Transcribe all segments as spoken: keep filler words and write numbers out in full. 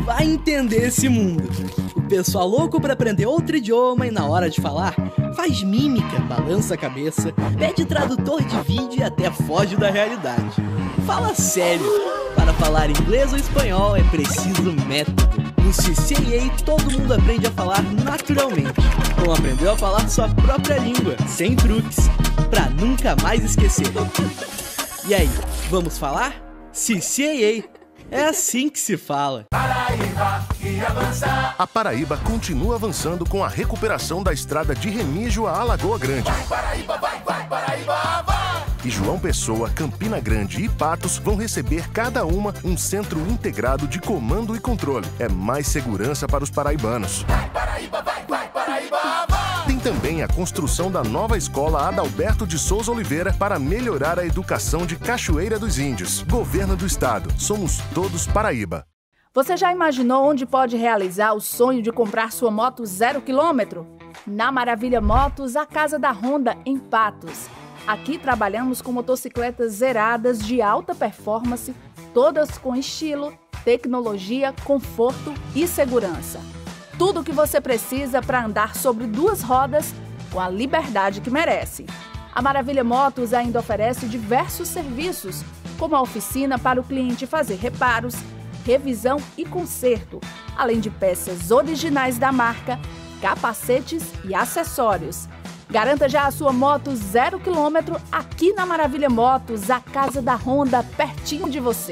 vai entender esse mundo. O pessoal louco pra aprender outro idioma e na hora de falar, faz mímica, balança a cabeça, pede tradutor de vídeo e até foge da realidade. Fala sério, para falar inglês ou espanhol é preciso método. No C C A A todo mundo aprende a falar naturalmente, como aprendeu a falar sua própria língua, sem truques, pra nunca mais esquecer. E aí, vamos falar? C C A A. É assim que se fala. Paraíba e avançar. A Paraíba continua avançando com a recuperação da estrada de Remígio a Alagoa Grande. Vai, Paraíba, vai, vai, Paraíba, vai! E João Pessoa, Campina Grande e Patos vão receber cada uma um centro integrado de comando e controle. É mais segurança para os paraibanos. Vai, Paraíba, vai, vai, Paraíba, vai! Tem também a construção da nova escola Adalberto de Souza Oliveira para melhorar a educação de Cachoeira dos Índios. Governo do Estado. Somos todos Paraíba. Você já imaginou onde pode realizar o sonho de comprar sua moto zero quilômetro? Na Maravilha Motos, a casa da Honda, em Patos. Aqui trabalhamos com motocicletas zeradas de alta performance, todas com estilo, tecnologia, conforto e segurança. Tudo o que você precisa para andar sobre duas rodas com a liberdade que merece. A Maravilha Motos ainda oferece diversos serviços, como a oficina para o cliente fazer reparos, revisão e conserto, além de peças originais da marca, capacetes e acessórios. Garanta já a sua moto zero quilômetro aqui na Maravilha Motos, a casa da Honda, pertinho de você.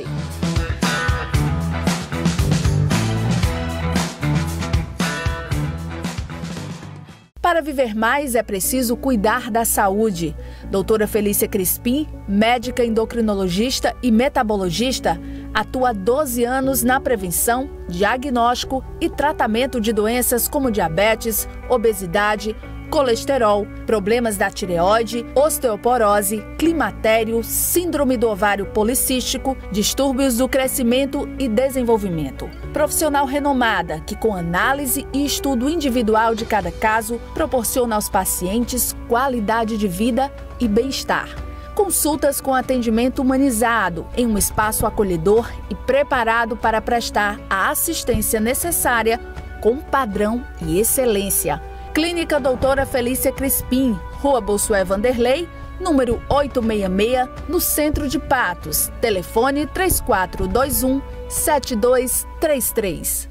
Para viver mais é preciso cuidar da saúde. Doutora Felícia Crispim, médica endocrinologista e metabologista, atua há doze anos na prevenção, diagnóstico e tratamento de doenças como diabetes, obesidade, colesterol, problemas da tireoide, osteoporose, climatério, síndrome do ovário policístico, distúrbios do crescimento e desenvolvimento. Profissional renomada que, com análise e estudo individual de cada caso, proporciona aos pacientes qualidade de vida e bem-estar. Consultas com atendimento humanizado em um espaço acolhedor e preparado para prestar a assistência necessária com padrão e excelência. Clínica Doutora Felícia Crispim, Rua Bossuet Vanderlei, número oitocentos e sessenta e seis, no centro de Patos. Telefone três quatro dois um, sete dois três três.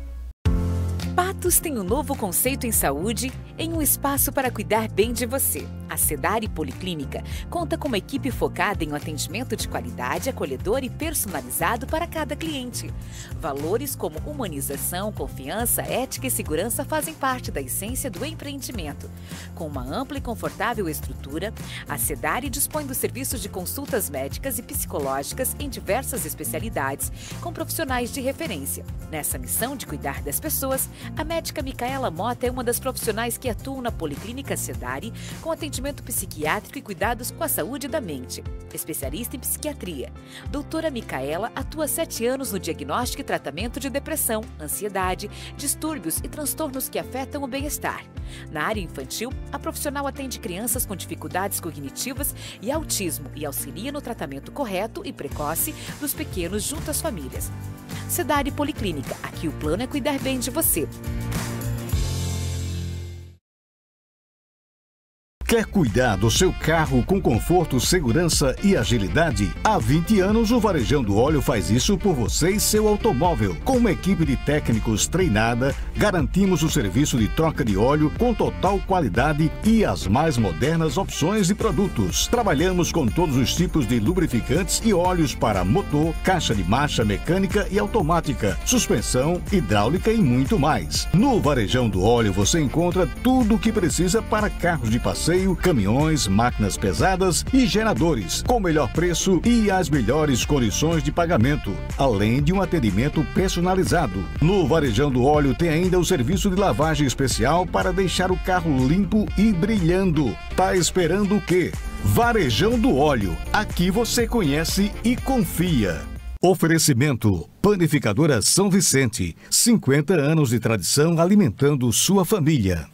Patos tem um novo conceito em saúde em um espaço para cuidar bem de você. A Sedari Policlínica conta com uma equipe focada em um atendimento de qualidade, acolhedor e personalizado para cada cliente. Valores como humanização, confiança, ética e segurança fazem parte da essência do empreendimento. Com uma ampla e confortável estrutura, a Sedari dispõe dos serviços de consultas médicas e psicológicas em diversas especialidades, com profissionais de referência. Nessa missão de cuidar das pessoas, a médica Micaela Mota é uma das profissionais que atuam na Policlínica Sedari com atendimento psiquiátrico e cuidados com a saúde da mente. Especialista em psiquiatria, doutora Micaela atua há sete anos no diagnóstico e tratamento de depressão, ansiedade, distúrbios e transtornos que afetam o bem-estar. Na área infantil, a profissional atende crianças com dificuldades cognitivas e autismo e auxilia no tratamento correto e precoce dos pequenos junto às famílias. Sedari Policlínica, aqui o plano é cuidar bem de você. Quer cuidar do seu carro com conforto, segurança e agilidade? Há vinte anos o Varejão do Óleo faz isso por você e seu automóvel. Com uma equipe de técnicos treinada, garantimos o serviço de troca de óleo com total qualidade e as mais modernas opções de produtos. Trabalhamos com todos os tipos de lubrificantes e óleos para motor, caixa de marcha mecânica e automática, suspensão, hidráulica e muito mais. No Varejão do Óleo você encontra tudo o que precisa para carros de passeio, caminhões, máquinas pesadas e geradores, com o melhor preço e as melhores condições de pagamento, além de um atendimento personalizado. No Varejão do Óleo tem ainda o serviço de lavagem especial para deixar o carro limpo e brilhando. Tá esperando o quê? Varejão do Óleo. Aqui você conhece e confia. Oferecimento: Panificadora São Vicente. cinquenta anos de tradição alimentando sua família.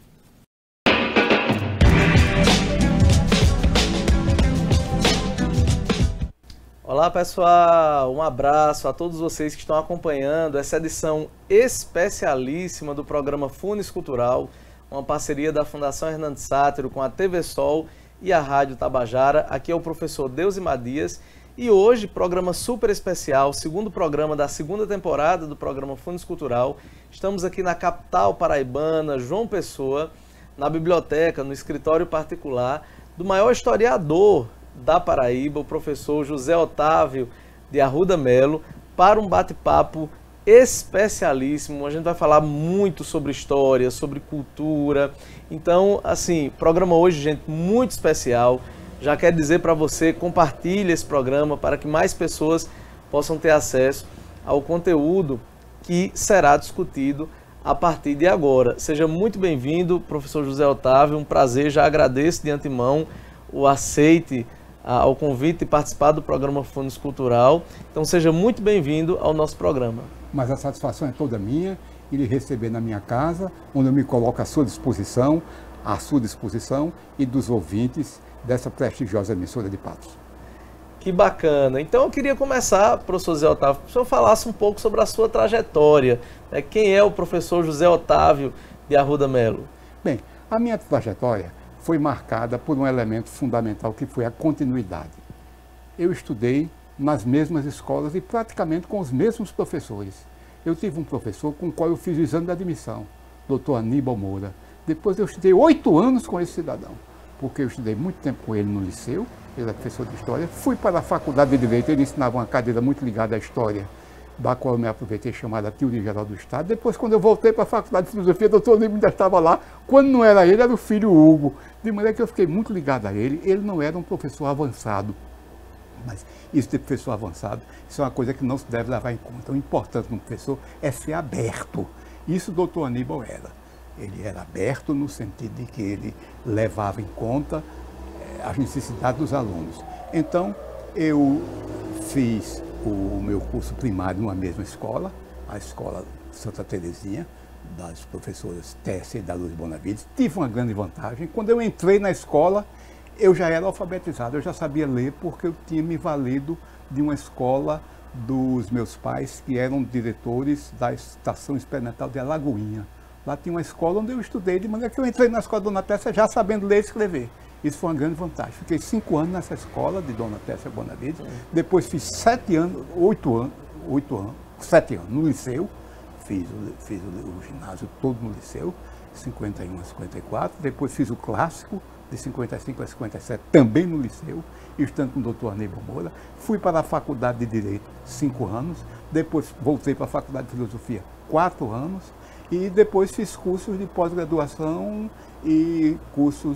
Olá pessoal, um abraço a todos vocês que estão acompanhando essa edição especialíssima do programa Funes Cultural, uma parceria da Fundação Hernando Sátiro com a T V Sol e a Rádio Tabajara. Aqui é o professor Deusimar Dias e hoje, programa super especial, segundo programa da segunda temporada do programa Funes Cultural. Estamos aqui na capital paraibana, João Pessoa, na biblioteca, no escritório particular do maior historiador da Paraíba, o professor José Otávio de Arruda Melo, para um bate-papo especialíssimo. A gente vai falar muito sobre história, sobre cultura. Então, assim, programa hoje, gente, muito especial. Já quero dizer para você, compartilhe esse programa para que mais pessoas possam ter acesso ao conteúdo que será discutido a partir de agora. Seja muito bem-vindo, professor José Otávio, um prazer, já agradeço de antemão o aceite ao convite de participar do programa Funes Cultural. Então seja muito bem-vindo ao nosso programa. Mas a satisfação é toda minha e lhe receber na minha casa, onde eu me coloco à sua disposição, à sua disposição e dos ouvintes dessa prestigiosa emissora de Patos. Que bacana. Então eu queria começar, professor José Otávio, que o senhor falasse um pouco sobre a sua trajetória. Né? Quem é o professor José Otávio de Arruda Melo? Bem, a minha trajetória foi marcada por um elemento fundamental que foi a continuidade. Eu estudei nas mesmas escolas e praticamente com os mesmos professores. Eu tive um professor com o qual eu fiz o exame de admissão, doutor Aníbal Moura. Depois eu estudei oito anos com esse cidadão, porque eu estudei muito tempo com ele no liceu, ele é professor de História. Fui para a Faculdade de Direito, ele ensinava uma cadeira muito ligada à História, da qual eu me aproveitei, chamada Teoria Geral do Estado. Depois, quando eu voltei para a Faculdade de Filosofia, o doutor Aníbal ainda estava lá. Quando não era ele, era o filho Hugo. De maneira que eu fiquei muito ligado a ele. Ele não era um professor avançado. Mas isso de professor avançado, isso é uma coisa que não se deve levar em conta. O importante no professor é ser aberto. Isso o doutor Aníbal era. Ele era aberto no sentido de que ele levava em conta eh, as necessidades dos alunos. Então, eu fiz o meu curso primário numa mesma escola, a escola Santa Terezinha, das professoras Tércia e da Luz Bonavides. Tive uma grande vantagem. Quando eu entrei na escola, eu já era alfabetizado, eu já sabia ler, porque eu tinha me valido de uma escola dos meus pais, que eram diretores da Estação Experimental de Alagoinha. Lá tinha uma escola onde eu estudei, de maneira que eu entrei na escola de Dona Tércia já sabendo ler e escrever. Isso foi uma grande vantagem. Fiquei cinco anos nessa escola de Dona Tércia Bonavides. Depois fiz sete anos, oito anos, oito anos, sete anos no liceu. Fiz, o, fiz o, o ginásio todo no liceu, cinquenta e um a cinquenta e quatro. Depois fiz o clássico, de cinquenta e cinco a cinquenta e sete, também no liceu, estando com o doutor Aníbal Moura. Fui para a Faculdade de Direito, cinco anos. Depois voltei para a Faculdade de Filosofia, quatro anos. E depois fiz cursos de pós-graduação e cursos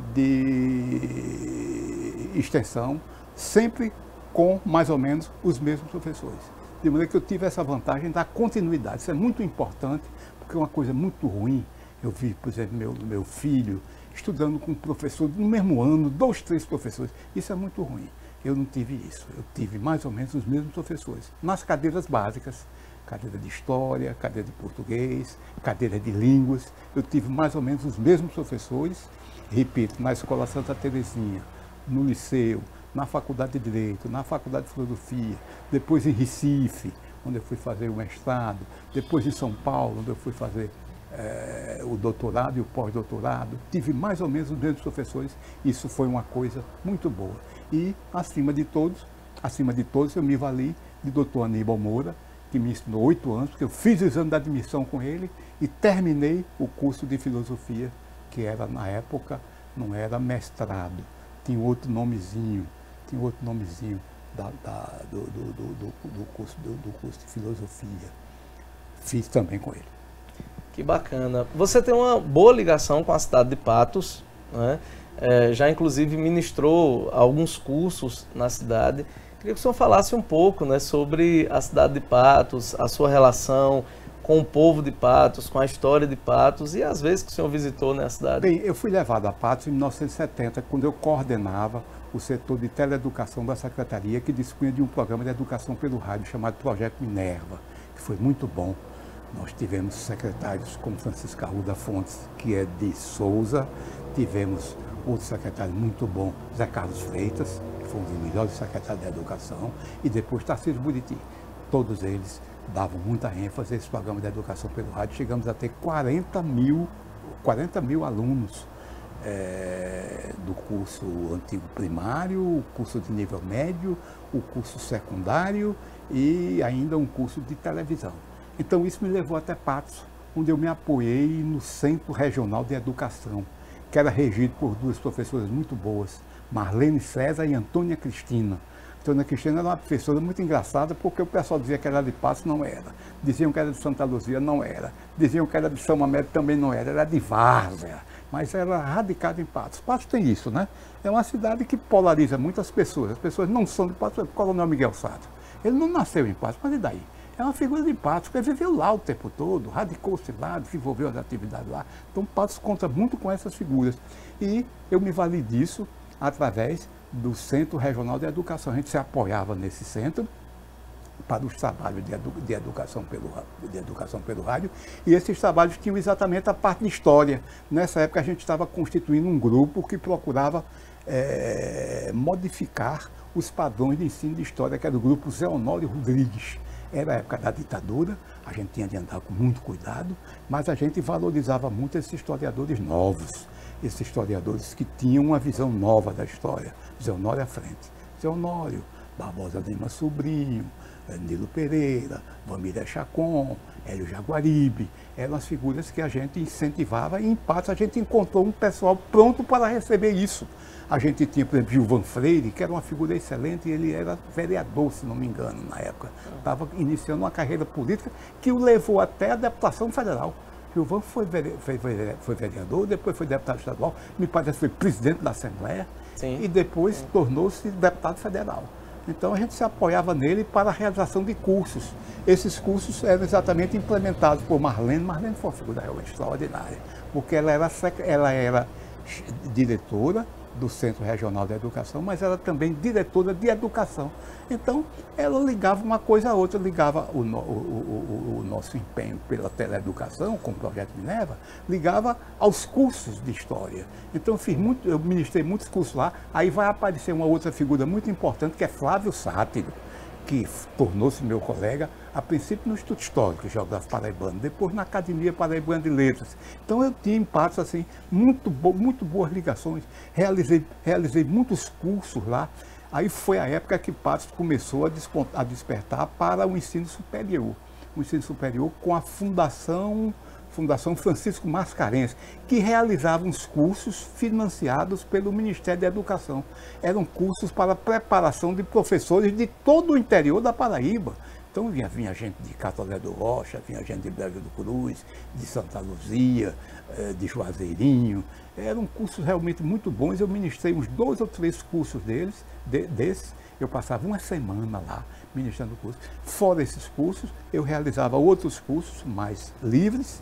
de extensão, sempre com mais ou menos os mesmos professores. De maneira que eu tive essa vantagem da continuidade. Isso é muito importante, porque é uma coisa muito ruim. Eu vi, por exemplo, meu, meu filho estudando com um professor no mesmo ano, dois, três professores. Isso é muito ruim. Eu não tive isso. Eu tive mais ou menos os mesmos professores, nas cadeiras básicas. Cadeira de História, cadeira de Português, cadeira de Línguas. Eu tive mais ou menos os mesmos professores, repito, na Escola Santa Terezinha, no liceu, na Faculdade de Direito, na Faculdade de Filosofia, depois em Recife, onde eu fui fazer o mestrado, depois em São Paulo, onde eu fui fazer eh, o doutorado e o pós-doutorado. Tive mais ou menos os mesmos professores. Isso foi uma coisa muito boa. E, acima de todos, acima de todos, eu me vali de doutor Aníbal Moura, que me ensinou oito anos, porque eu fiz o exame de admissão com ele e terminei o curso de filosofia, que era, na época, não era mestrado, tinha outro nomezinho, tinha outro nomezinho da, da, do, do, do, do, curso, do, do curso de filosofia. Fiz também com ele. Que bacana. Você tem uma boa ligação com a cidade de Patos, né? É, já inclusive ministrou alguns cursos na cidade. Queria que o senhor falasse um pouco, né, sobre a cidade de Patos, a sua relação com o povo de Patos, com a história de Patos e as vezes que o senhor visitou na cidade. Bem, eu fui levado a Patos em mil novecentos e setenta, quando eu coordenava o setor de teleeducação da Secretaria, que dispunha de um programa de educação pelo rádio chamado Projeto Minerva, que foi muito bom. Nós tivemos secretários como Francisco Arruda Fontes, que é de Souza, tivemos outro secretário muito bom, Zé Carlos Freitas, que foi um dos melhores secretários da educação, e depois Tarcísio Buriti. Todos eles davam muita ênfase a esse programa de educação pelo rádio. Chegamos a ter quarenta mil alunos é, do curso antigo primário, o curso de nível médio, o curso secundário e ainda um curso de televisão. Então isso me levou até Patos, onde eu me apoiei no Centro Regional de Educação, que era regido por duas professoras muito boas, Marlene César e Antônia Cristina. Antônia Cristina era uma professora muito engraçada, porque o pessoal dizia que era de Patos, não era. Diziam que era de Santa Luzia, não era. Diziam que era de São Mamede, também não era. Era de Várzea, mas era radicada em Patos. Patos tem isso, né? É uma cidade que polariza muitas pessoas. As pessoas não são de Patos. O Coronel Miguel Sato, ele não nasceu em Patos, mas e daí? É uma figura de Patos, porque ele viveu lá o tempo todo, radicou-se lá, desenvolveu as atividades lá. Então Patos conta muito com essas figuras. E eu me vali disso através do Centro Regional de Educação. A gente se apoiava nesse centro para os trabalhos de, edu de, educação pelo, de educação pelo rádio, e esses trabalhos tinham exatamente a parte de história. Nessa época a gente estava constituindo um grupo que procurava é, modificar os padrões de ensino de história, que era o grupo Zé Honório Rodrigues. Era a época da ditadura, a gente tinha de andar com muito cuidado, mas a gente valorizava muito esses historiadores novos, esses historiadores que tinham uma visão nova da história. Zé Honório à frente. Zé Honório, Barbosa Lima Sobrinho, Nilo Pereira, Vamília Chacon, Hélio Jaguaribe, eram as figuras que a gente incentivava, e em Patos a gente encontrou um pessoal pronto para receber isso. A gente tinha, por exemplo, Gilvan Freire, que era uma figura excelente, e ele era vereador, se não me engano, na época. Estava iniciando uma carreira política que o levou até a deputação federal. Gilvan foi, vere... foi, foi vereador, depois foi deputado estadual, me parece que foi presidente da Assembleia, Sim. e depois tornou-se deputado federal. Então a gente se apoiava nele para a realização de cursos. Esses cursos eram exatamente implementados por Marlene. Marlene foi uma figura realmente extraordinária, porque ela era, ela era diretora do Centro Regional de Educação, mas ela também diretora de educação. Então, ela ligava uma coisa a outra, ligava o, no, o, o, o nosso empenho pela teleeducação, com o Projeto Minerva, ligava aos cursos de história. Então, eu, fiz muito, eu ministrei muitos cursos lá. Aí vai aparecer uma outra figura muito importante, que é Flávio Sátiro, que tornou-se meu colega, a princípio no Instituto Histórico, Geógrafo Paraibano, depois na Academia Paraibana de Letras. Então eu tinha em Patos, assim, muito, bo muito boas ligações, realizei, realizei muitos cursos lá. Aí foi a época que Patos começou a, a despertar para o ensino superior. O ensino superior com a Fundação... Fundação Francisco Mascarenhas, que realizava uns cursos financiados pelo Ministério da Educação. Eram cursos para preparação de professores de todo o interior da Paraíba. Então vinha, vinha gente de Catolé do Rocha, vinha gente de Brejo do Cruz, de Santa Luzia, de Juazeirinho. Eram cursos realmente muito bons. Eu ministrei uns dois ou três cursos deles, de, desses. Eu passava uma semana lá ministrando cursos. Fora esses cursos, eu realizava outros cursos mais livres,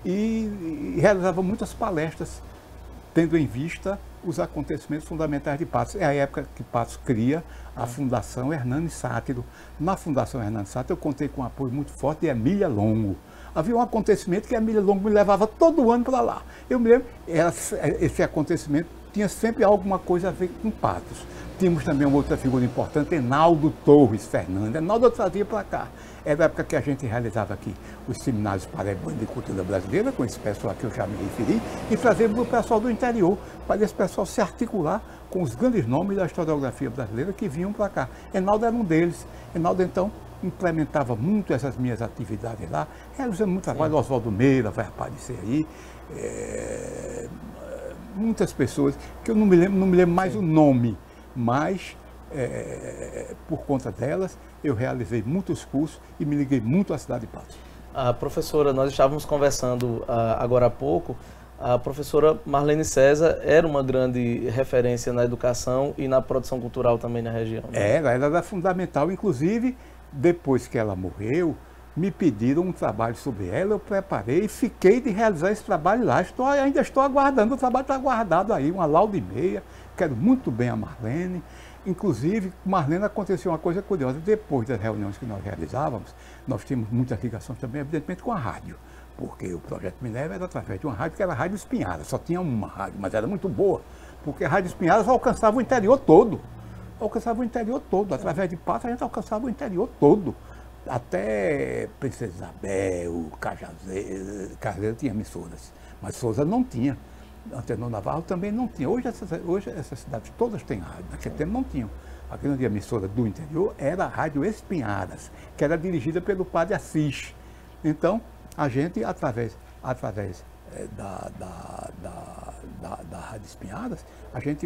e realizava muitas palestras, tendo em vista os acontecimentos fundamentais de Patos. É a época que Patos cria a Fundação Hernani Sátiro. Na Fundação Hernani Sátiro eu contei com um apoio muito forte de Emília Longo. Havia um acontecimento que a Emília Longo me levava todo ano para lá. Eu me lembro, era, esse acontecimento tinha sempre alguma coisa a ver com Patos. Tínhamos também uma outra figura importante, Enaldo Torres Fernandes. Enaldo eu trazia para cá. Era a época que a gente realizava aqui os seminários paraibanos de cultura brasileira, com esse pessoal que eu já me referi, e trazíamos o pessoal do interior, para esse pessoal se articular com os grandes nomes da historiografia brasileira que vinham para cá. Enaldo era um deles. Enaldo, então, implementava muito essas minhas atividades lá, realizando muito trabalho. Oswaldo Meira vai aparecer aí. É... Muitas pessoas, que eu não me lembro, não me lembro mais Sim. o nome, mas é, por conta delas eu realizei muitos cursos e me liguei muito à cidade de Patos. A professora, nós estávamos conversando uh, agora há pouco, a professora Marlene César era uma grande referência na educação e na produção cultural também na região. Né? Era, ela era fundamental, inclusive depois que ela morreu, me pediram um trabalho sobre ela, eu preparei e fiquei de realizar esse trabalho lá. Estou, ainda estou aguardando, o trabalho está guardado aí, uma lauda e meia. Quero muito bem a Marlene. Inclusive, com Marlene aconteceu uma coisa curiosa. Depois das reuniões que nós realizávamos, nós tínhamos muitas ligações também, evidentemente, com a rádio. Porque o Projeto Minerva era através de uma rádio que era a Rádio Espinharas. Só tinha uma rádio, mas era muito boa. Porque a Rádio Espinharas alcançava o interior todo. alcançava o interior todo. Através de Patos, a gente alcançava o interior todo. Até Princesa Isabel, Cajazeira, Cajazeira tinha emissoras, mas Souza não tinha. Antenor Navarro também não tinha. Hoje essas, hoje essas cidades todas têm rádio, naquele tempo não tinham. A grande emissora do interior era a Rádio Espinharas, que era dirigida pelo padre Assis. Então, a gente, através, através é, da, da, da, da, da Rádio Espinharas, a gente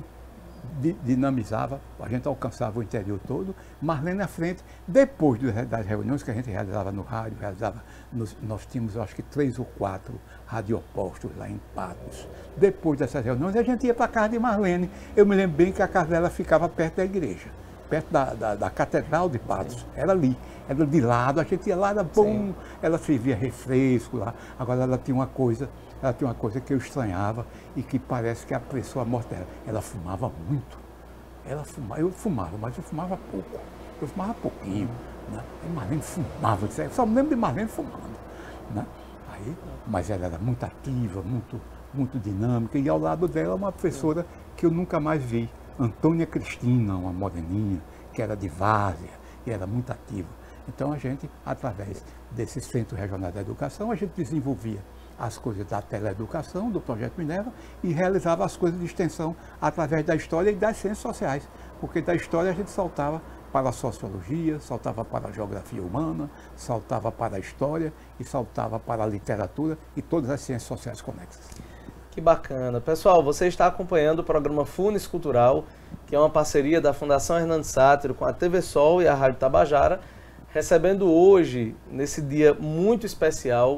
dinamizava, a gente alcançava o interior todo. Marlene à frente, depois das reuniões que a gente realizava no rádio, realizava nos, nós tínhamos, eu acho que, três ou quatro radiopostos lá em Patos. Depois dessas reuniões, a gente ia para a casa de Marlene. Eu me lembro bem que a casa dela ficava perto da igreja, perto da, da, da Catedral de Patos. Sim. Era ali, era de lado, a gente ia lá, era bom, sim, ela servia refresco lá. Agora ela tinha uma coisa, ela tinha uma coisa que eu estranhava e que parece que apressou a morte dela. Ela fumava muito. Ela fumava, eu fumava, mas eu fumava pouco. Eu fumava pouquinho. Né? E Marlene fumava, eu só me lembro de Marlene fumando. Né? Aí, mas ela era muito ativa, muito, muito dinâmica. E ao lado dela uma professora que eu nunca mais vi, Antônia Cristina, uma moreninha, que era de Várzea e era muito ativa. Então a gente, através desse Centro Regional da Educação, a gente desenvolvia as coisas da teleeducação, do Projeto Minerva, e realizava as coisas de extensão através da história e das ciências sociais. Porque da história a gente saltava para a sociologia, saltava para a geografia humana, saltava para a história e saltava para a literatura e todas as ciências sociais conexas. Que bacana. Pessoal, você está acompanhando o programa Funes Cultural, que é uma parceria da Fundação Hernandes Sátiro com a T V Sol e a Rádio Tabajara, recebendo hoje, nesse dia muito especial,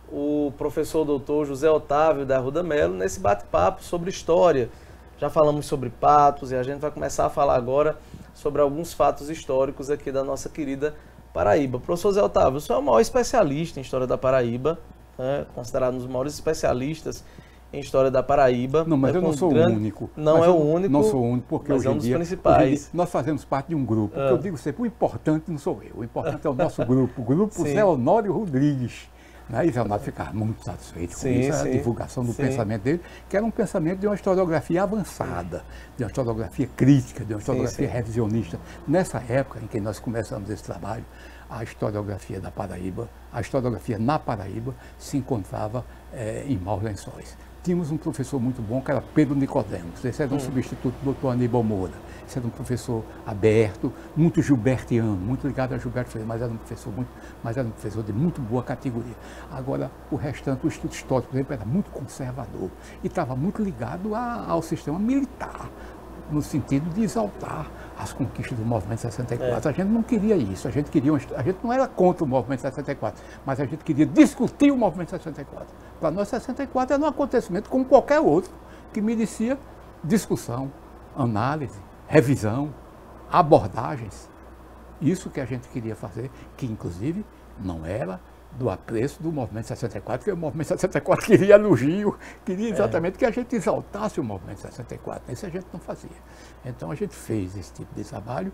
o professor doutor José Otávio da Arruda Melo, nesse bate-papo sobre história. Já falamos sobre Patos e a gente vai começar a falar agora sobre alguns fatos históricos aqui da nossa querida Paraíba. Professor José Otávio, o senhor é o maior especialista em história da Paraíba, né? Considerado um dos maiores especialistas em história da Paraíba. Não, mas é eu não sou grande... o único. Não mas é o único. Não sou o único, porque hoje, é um em dos dia, principais. hoje em dia nós fazemos parte de um grupo. Ah. Eu digo sempre, o importante não sou eu, o importante é o nosso grupo, o grupo Zé Honório Rodrigues. Né? E Zé Honório ficava muito satisfeito com sim, isso, sim. a divulgação do sim. pensamento dele, que era um pensamento de uma historiografia avançada, de uma historiografia crítica, de uma historiografia sim, sim. revisionista. Nessa época em que nós começamos esse trabalho, a historiografia da Paraíba, a historiografia na Paraíba se encontrava é, em maus lençóis. Tínhamos um professor muito bom, que era Pedro Nicodemos. Esse era um hum. substituto do doutor Aníbal Moura. Esse era um professor aberto, muito gilbertiano, muito ligado a Gilberto Freire, mas era um professor muito, mas era um professor de muito boa categoria. Agora, o restante, o Instituto Histórico, por exemplo, era muito conservador e estava muito ligado a, ao sistema militar, no sentido de exaltar as conquistas do movimento sessenta e quatro. É. A gente não queria isso, a gente queria, a gente não era contra o movimento sessenta e quatro, mas a gente queria discutir o movimento sessenta e quatro. Para nós, sessenta e quatro era um acontecimento como qualquer outro, que merecia discussão, análise, revisão, abordagens. Isso que a gente queria fazer, que inclusive não era do apreço do movimento sessenta e quatro, porque o movimento sessenta e quatro queria elogio, queria exatamente é. que a gente exaltasse o movimento sessenta e quatro. Isso a gente não fazia. Então a gente fez esse tipo de trabalho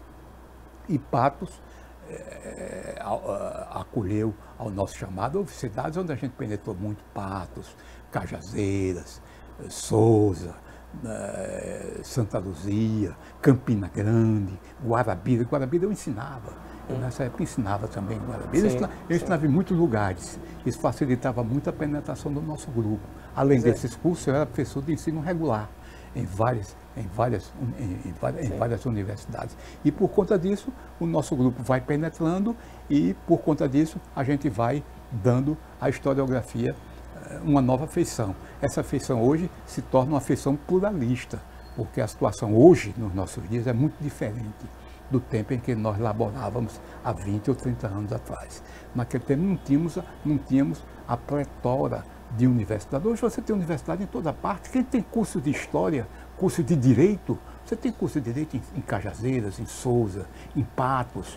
e Patos é, acolheu ao nosso chamado. Houve cidades onde a gente penetrou muito, Patos, Cajazeiras, Souza, Santa Luzia, Campina Grande, Guarabira. Guarabira eu ensinava. Eu nessa época ensinava também em Guarabira. Sim, eu ensinava em muitos lugares. Isso facilitava muito a penetração do nosso grupo. Além pois desses é. cursos, eu era professor de ensino regular em várias, em várias, em, em, várias, em várias universidades. E por conta disso, o nosso grupo vai penetrando e por conta disso a gente vai dando à historiografia uma nova feição. Essa feição hoje se torna uma feição pluralista, porque a situação hoje, nos nossos dias, é muito diferente do tempo em que nós laborávamos há vinte ou trinta anos atrás. Naquele tempo não tínhamos, não tínhamos a pletora de universidade. Hoje você tem universidade em toda parte. Quem tem curso de História, curso de Direito, você tem curso de Direito em, em Cajazeiras, em Souza, em Patos,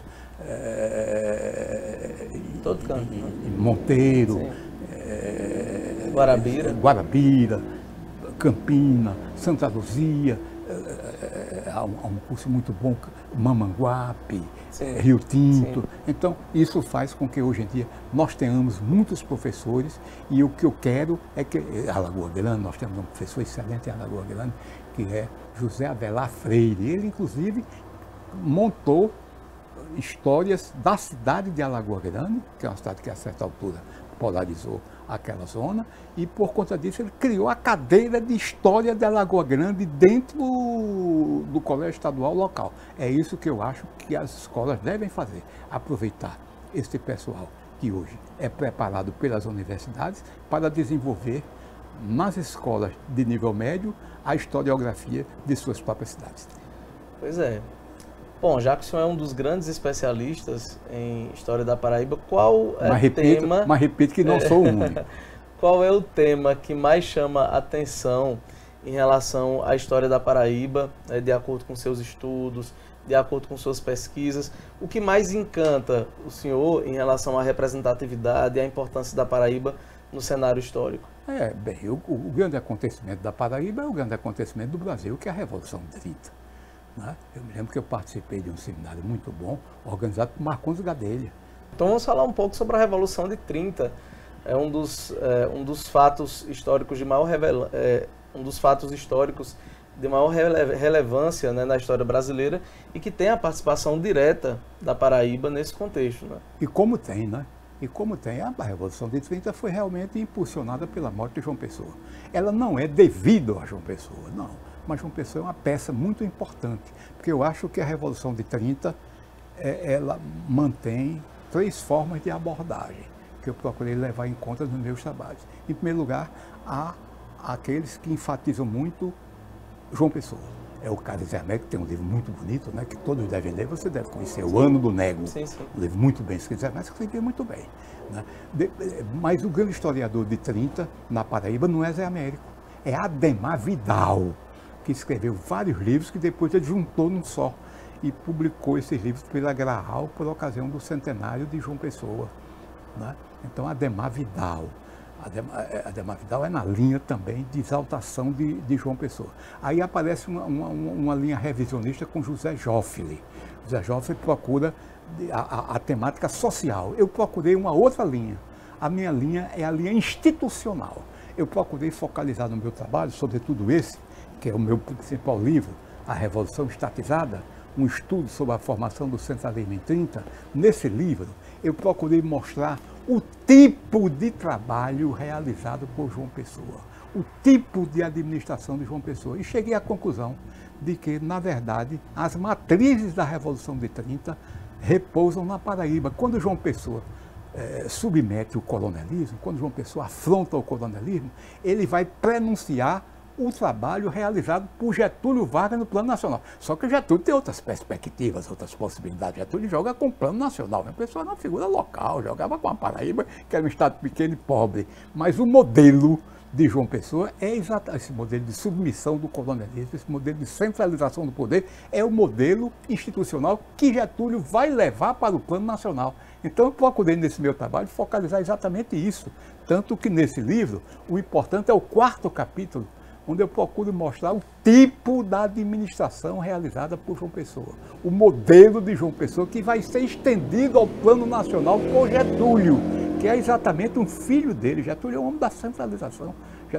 é, em, Todo canto, em, né? em Monteiro, é, Guarabira. Guarabira, Campina, Santa Luzia, é, há, um, há um curso muito bom, Mamanguape, é, Rio Tinto. Sim. Então, isso faz com que hoje em dia nós tenhamos muitos professores e o que eu quero é que, Alagoa Grande, nós temos um professor excelente em Alagoa Grande, que é José Avelar Freire. Ele, inclusive, montou histórias da cidade de Alagoa Grande, que é uma cidade que a certa altura polarizou aquela zona, e por conta disso ele criou a cadeira de História de Alagoa Grande dentro do colégio estadual local. É isso que eu acho que as escolas devem fazer, aproveitar esse pessoal que hoje é preparado pelas universidades para desenvolver nas escolas de nível médio a historiografia de suas próprias cidades. Pois é. Bom, já que o senhor é um dos grandes especialistas em História da Paraíba, qual é o repito, tema... Mas repito que não sou o único. Qual é o tema que mais chama a atenção em relação à história da Paraíba, né, de acordo com seus estudos, de acordo com suas pesquisas? O que mais encanta o senhor em relação à representatividade e à importância da Paraíba no cenário histórico? É, bem, o, o grande acontecimento da Paraíba é o grande acontecimento do Brasil, que é a Revolução de trinta. Né? Eu me lembro que eu participei de um seminário muito bom, organizado por Marcondes Gadelha. Então vamos falar um pouco sobre a Revolução de trinta. É um dos, é, um dos fatos históricos de maior revela, é, um dos fatos históricos de maior rele, relevância, né, na história brasileira, e que tem a participação direta da Paraíba nesse contexto. Né? E como tem, né? E como tem, a Revolução de trinta foi realmente impulsionada pela morte de João Pessoa. Ela não é devido a João Pessoa, não. Mas João Pessoa é uma peça muito importante, porque eu acho que a Revolução de trinta, é, ela mantém três formas de abordagem, que eu procurei levar em conta nos meus trabalhos. Em primeiro lugar, há aqueles que enfatizam muito João Pessoa. É o caso de Zé Américo, que tem um livro muito bonito, né, que todos devem ler, você deve conhecer, O Ano do Nego. Sim, sim. Um livro muito bem escrito, Zé Américo escrevia muito bem. Né? De, mas o grande historiador de trinta, na Paraíba, não é Zé Américo, é Ademar Vidal, que escreveu vários livros que depois ele juntou num só e publicou esses livros pela Graal por ocasião do centenário de João Pessoa. Né? Então, Ademar Vidal. Ademar, Ademar Vidal é na linha também de exaltação de, de João Pessoa. Aí aparece uma, uma, uma linha revisionista com José Joffre. José Joffre procura a, a, a temática social. Eu procurei uma outra linha. A minha linha é a linha institucional. Eu procurei focalizar no meu trabalho, sobretudo esse, que é o meu principal livro, A Revolução Estatizada, um estudo sobre a formação do centralismo em trinta. Nesse livro, eu procurei mostrar o tipo de trabalho realizado por João Pessoa, o tipo de administração de João Pessoa. E cheguei à conclusão de que, na verdade, as matrizes da Revolução de trinta repousam na Paraíba. Quando João Pessoa eh, submete o coronelismo, quando João Pessoa afronta o coronelismo, ele vai prenunciar o trabalho realizado por Getúlio Vargas no Plano Nacional. Só que Getúlio tem outras perspectivas, outras possibilidades. Getúlio joga com o Plano Nacional. A pessoa era uma figura local, jogava com a Paraíba, que era um estado pequeno e pobre. Mas o modelo de João Pessoa é exatamente esse modelo de submissão do coronelismo, esse modelo de centralização do poder, é o modelo institucional que Getúlio vai levar para o Plano Nacional. Então eu procurei nesse meu trabalho focalizar exatamente isso. Tanto que nesse livro, o importante é o quarto capítulo, onde eu procuro mostrar o tipo da administração realizada por João Pessoa. O modelo de João Pessoa que vai ser estendido ao Plano Nacional por Getúlio, que é exatamente um filho dele. Getúlio é o homem da centralização.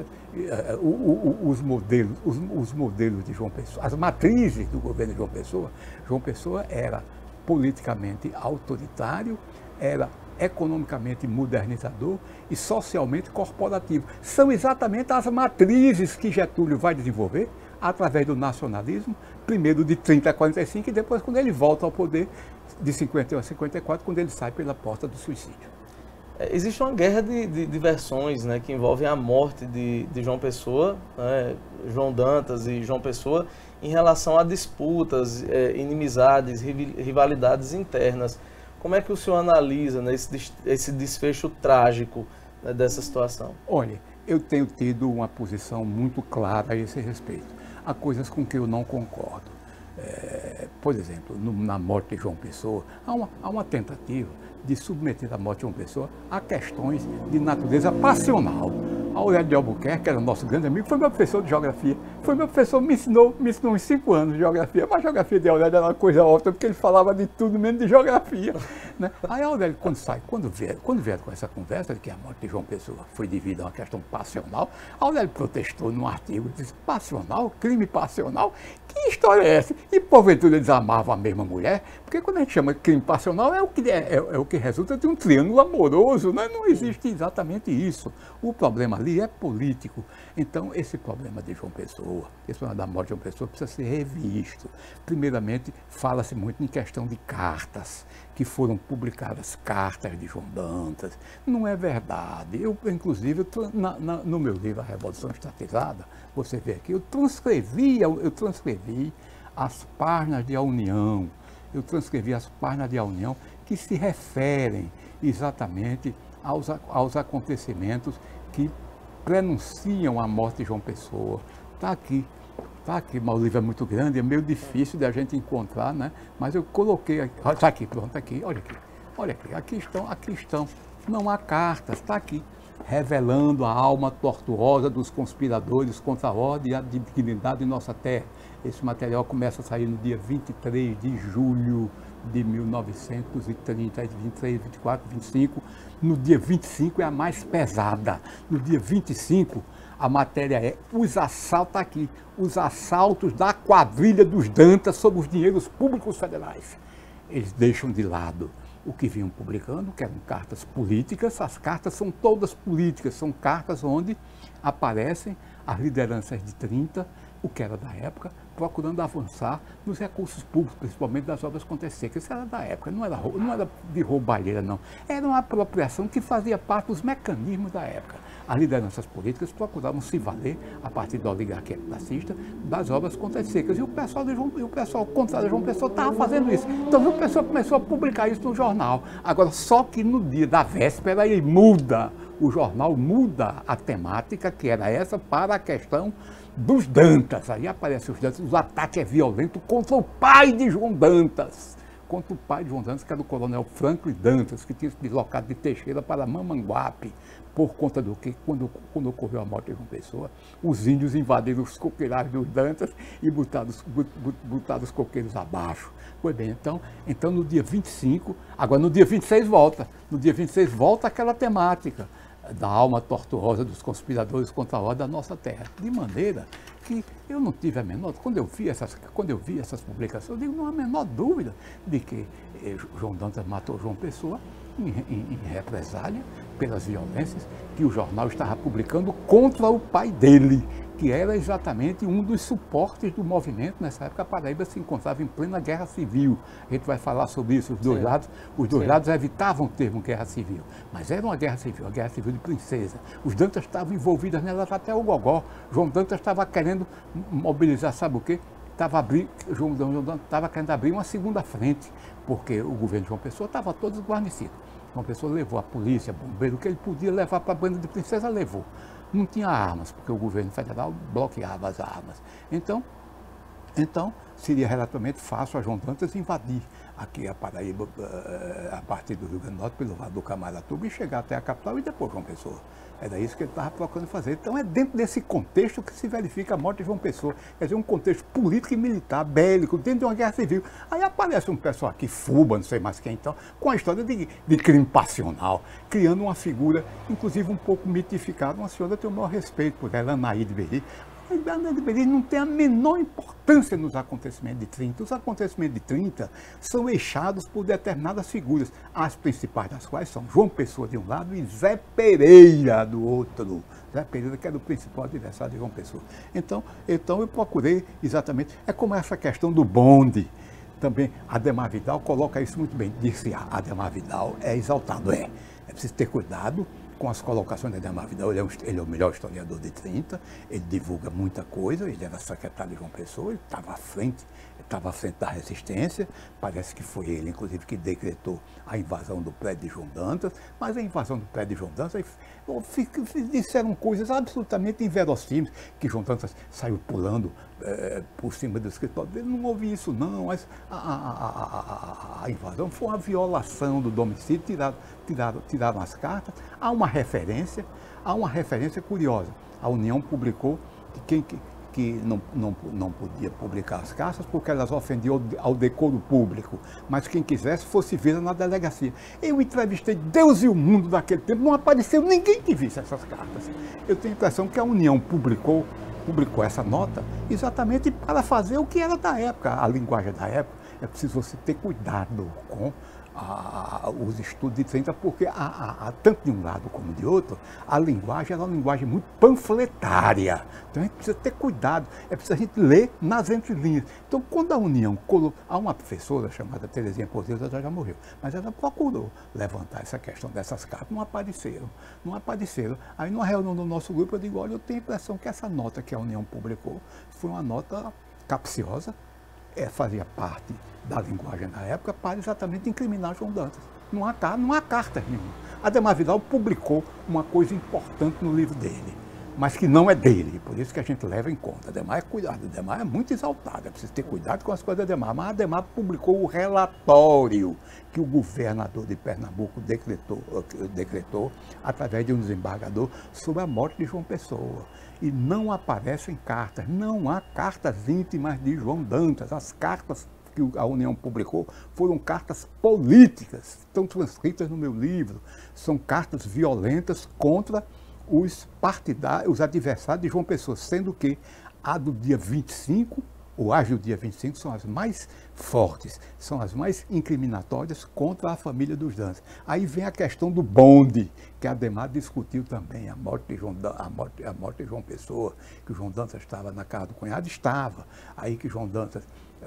Os modelos, os, os modelos de João Pessoa, as matrizes do governo de João Pessoa, João Pessoa era politicamente autoritário, era economicamente modernizador e socialmente corporativo. São exatamente as matrizes que Getúlio vai desenvolver através do nacionalismo, primeiro de trinta a quarenta e cinco e depois quando ele volta ao poder de cinquenta e um a cinquenta e quatro, quando ele sai pela porta do suicídio. É, existe uma guerra de, de, de versões, né, que envolvem a morte de, de João Pessoa, né, João Dantas e João Pessoa, em relação a disputas, é, inimizades, rivalidades internas. Como é que o senhor analisa, né, esse, esse desfecho trágico, né, dessa situação? Olha, eu tenho tido uma posição muito clara a esse respeito. Há coisas com que eu não concordo. É, por exemplo, no, na morte de João Pessoa, há uma, há uma tentativa de submeter a morte de João Pessoa a questões de natureza passional. Aurélio de Albuquerque, que era o nosso grande amigo, foi meu professor de geografia. Foi meu professor, me ensinou, me ensinou uns cinco anos de geografia. Mas a geografia de Aurélio era uma coisa ótima, porque ele falava de tudo, menos de geografia. Né? Aí Aurélio, quando sai, quando vier, quando vier com essa conversa de que a morte de João Pessoa foi devido a uma questão passional, Aurélio protestou num artigo, disse, passional? Crime passional? Que história é essa? E porventura eles amavam a mesma mulher? Porque quando a gente chama de crime passional é o que, é, é, é o que resulta de um triângulo amoroso, né? Não existe exatamente isso. O problema ali é político. Então, esse problema de João Pessoa, esse problema da morte de João Pessoa precisa ser revisto. Primeiramente, fala-se muito em questão de cartas, que foram publicadas cartas de João Dantas. Não é verdade. Eu, inclusive, eu, na, na, no meu livro A Revolução Estatizada, você vê aqui, eu transcrevi, eu, eu transcrevi as páginas de A União, eu transcrevi as páginas de A União que se referem exatamente aos, aos acontecimentos que prenunciam a morte de João Pessoa. Está aqui, está aqui, mas o livro é muito grande, é meio difícil de a gente encontrar, né? Mas eu coloquei aqui, está aqui, pronto, aqui, olha aqui, olha aqui, aqui estão, aqui estão, não há cartas, está aqui, revelando a alma tortuosa dos conspiradores contra a ordem e a dignidade de nossa terra. Esse material começa a sair no dia vinte e três de julho de mil novecentos e trinta, vinte e três, vinte e quatro, vinte e cinco. No dia vinte e cinco é a mais pesada. No dia vinte e cinco, a matéria é os assaltos aqui, os assaltos da quadrilha dos Dantas sobre os dinheiros públicos federais. Eles deixam de lado o que vinham publicando, que eram cartas políticas. As cartas são todas políticas, são cartas onde aparecem as lideranças de trinta, o que era da época, procurando avançar nos recursos públicos, principalmente das obras Conta-Seca. Isso era da época, não era, não era de roubalheira, não. Era uma apropriação que fazia parte dos mecanismos da época. As lideranças políticas procuravam se valer, a partir da oligarquia classista, das obras Conta-Secas. E o pessoal, de João, e o pessoal contrário de João Pessoa estava fazendo isso. Então, João Pessoa começou a publicar isso no jornal. Agora, só que no dia da véspera, ele muda. O jornal muda a temática, que era essa, para a questão dos Dantas. Aí aparecem os Dantas, o ataque é violento contra o pai de João Dantas. Contra o pai de João Dantas, que era o coronel Franklin Dantas, que tinha se deslocado de Teixeira para Mamanguape, por conta do que, quando, quando ocorreu a morte de João Pessoa, os índios invadiram os coqueirais dos Dantas e botaram os, botaram os coqueiros abaixo. Pois bem, então, então no dia vinte e cinco, agora no dia vinte e seis volta, no dia vinte e seis volta aquela temática da alma tortuosa dos conspiradores contra a ordem da nossa terra. De maneira que eu não tive a menor, quando eu vi essas, quando eu vi essas publicações, eu digo, não há a menor dúvida de que eh, João Dantas matou João Pessoa em, em, em represália pelas violências que o jornal estava publicando contra o pai dele, que era exatamente um dos suportes do movimento. Nessa época, a Paraíba se encontrava em plena guerra civil. A gente vai falar sobre isso. Os dois, lados, os dois lados evitavam o termo guerra civil, mas era uma guerra civil, uma guerra civil de princesa. Os Dantas estavam envolvidos nelas até o gogó. João Dantas estava querendo mobilizar, sabe o quê? Estava abrir, João Dantas estava querendo abrir uma segunda frente, porque o governo de João Pessoa estava todo guarnecido. João Pessoa levou a polícia, bombeiro, o que ele podia levar para a banda de princesa, levou. Não tinha armas, porque o governo federal bloqueava as armas. Então, então seria relativamente fácil a João Dantas invadir aqui a Paraíba, a partir do Rio Grande do Norte, pelo Vale do Camaratuba, e chegar até a capital e depois João Pessoa. Era isso que ele estava procurando fazer. Então é dentro desse contexto que se verifica a morte de João Pessoa. Quer dizer, um contexto político e militar, bélico, dentro de uma guerra civil. Aí aparece um pessoal aqui, Fuba, não sei mais quem então, com a história de, de crime passional, criando uma figura, inclusive um pouco mitificada. Uma senhora tem o maior respeito por ela, Anaíde Beri. A Anaíde Beri não tem a menor importância nos acontecimentos de trinta. Os acontecimentos de trinta são eixados por determinadas figuras, as principais das quais são João Pessoa de um lado e Zé Pereira do outro. Zé Pereira, que era o principal adversário de João Pessoa. Então, então eu procurei exatamente, é como essa questão do bonde. Também Ademar Vidal coloca isso muito bem. Disse, ah, Ademar Vidal é exaltado, é. É preciso ter cuidado com as colocações de Ademar Vidal. Ele é, um, ele é o melhor historiador de trinta, ele divulga muita coisa, ele era secretário de João Pessoa, ele estava à frente, estava à frente da resistência, parece que foi ele, inclusive, que decretou a invasão do prédio de João Dantas, mas a invasão do prédio de João Dantas, disseram coisas absolutamente inverossímeis, que João Dantas saiu pulando é, por cima do escritório dele, não houve isso não, mas a, a, a, a, a invasão foi uma violação do domicílio, tiraram, tiraram, tiraram as cartas. Há uma referência, há uma referência curiosa. A União publicou que quem que, que não, não, não podia publicar as cartas porque elas ofendiam ao decoro público, mas quem quisesse fosse vê-la na delegacia. Eu entrevistei Deus e o mundo daquele tempo, não apareceu ninguém que visse essas cartas. Eu tenho a impressão que a União publicou, publicou essa nota exatamente para fazer o que era da época, a linguagem da época. É preciso você ter cuidado com A, os estudos de trinta, porque a, a, a, tanto de um lado como de outro, a linguagem era uma linguagem muito panfletária. Então a gente precisa ter cuidado, é preciso a gente ler nas entrelinhas. Então quando a União colocou, há uma professora chamada Terezinha Cordeiro, ela já morreu, mas ela procurou levantar essa questão dessas cartas, não apareceram, não apareceram. Aí numa reunião do nosso grupo eu digo, olha, eu tenho a impressão que essa nota que a União publicou foi uma nota capciosa, é, fazia parte da linguagem da época para exatamente incriminar João Dantas. Não há, não há carta nenhuma. Ademar Vidal publicou uma coisa importante no livro dele, mas que não é dele, por isso que a gente leva em conta. Ademar é cuidado, Ademar é muito exaltado, é preciso ter cuidado com as coisas de Ademar, mas Ademar publicou o relatório que o governador de Pernambuco decretou, decretou através de um desembargador sobre a morte de João Pessoa. E não aparecem cartas, não há cartas íntimas de João Dantas. As cartas que a União publicou foram cartas políticas, estão transcritas no meu livro. São cartas violentas contra os partidários, os adversários de João Pessoa, sendo que a do dia vinte e cinco, ou as do dia vinte e cinco, são as mais fortes, são as mais incriminatórias contra a família dos Dantas. Aí vem a questão do bonde, que a Ademar discutiu também, a morte de João, a morte, a morte de João Pessoa, que o João Dantas estava na casa do cunhado, estava. Aí que João Dantas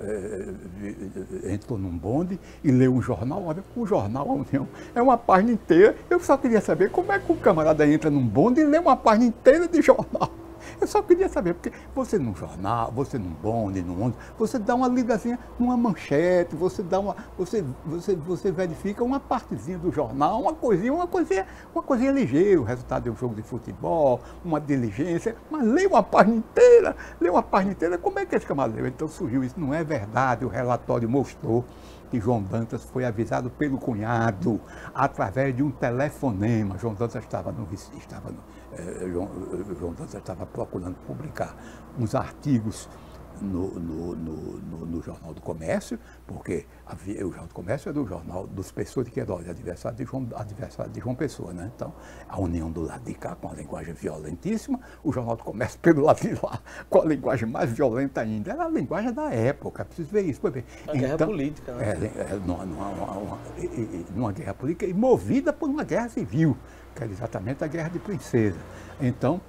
é, entrou num bonde e leu um jornal. Olha, o jornal, a União, é uma página inteira. Eu só queria saber como é que o camarada entra num bonde e lê uma página inteira de jornal. Eu só queria saber, porque você num jornal, você num bonde, num ônibus, você dá uma ligazinha numa manchete, você dá uma, você, você, você verifica uma partezinha do jornal, uma coisinha, uma coisinha, uma coisinha ligeira, o resultado de um jogo de futebol, uma diligência, mas lê uma página inteira, lê uma página inteira, como é que esse camarada leu? Então surgiu isso, não é verdade, o relatório mostrou que João Dantas foi avisado pelo cunhado através de um telefonema. João Dantas estava no estava no, eh, João, João Dantas estava procurando publicar uns artigos no, no, no, no, no Jornal do Comércio, porque havia, o Jornal do Comércio era o jornal dos Pessoa de Queiroz, adversário de João, adversário de João Pessoa, né? Então, a União do lado de cá, com a linguagem violentíssima, o Jornal do Comércio pelo lado de lá, com a linguagem mais violenta ainda. Era a linguagem da época, preciso ver isso. Ver. Uma então, guerra política, né? É, é, numa, numa, numa, numa guerra política e movida por uma guerra civil, que era exatamente a Guerra de Princesa. Então,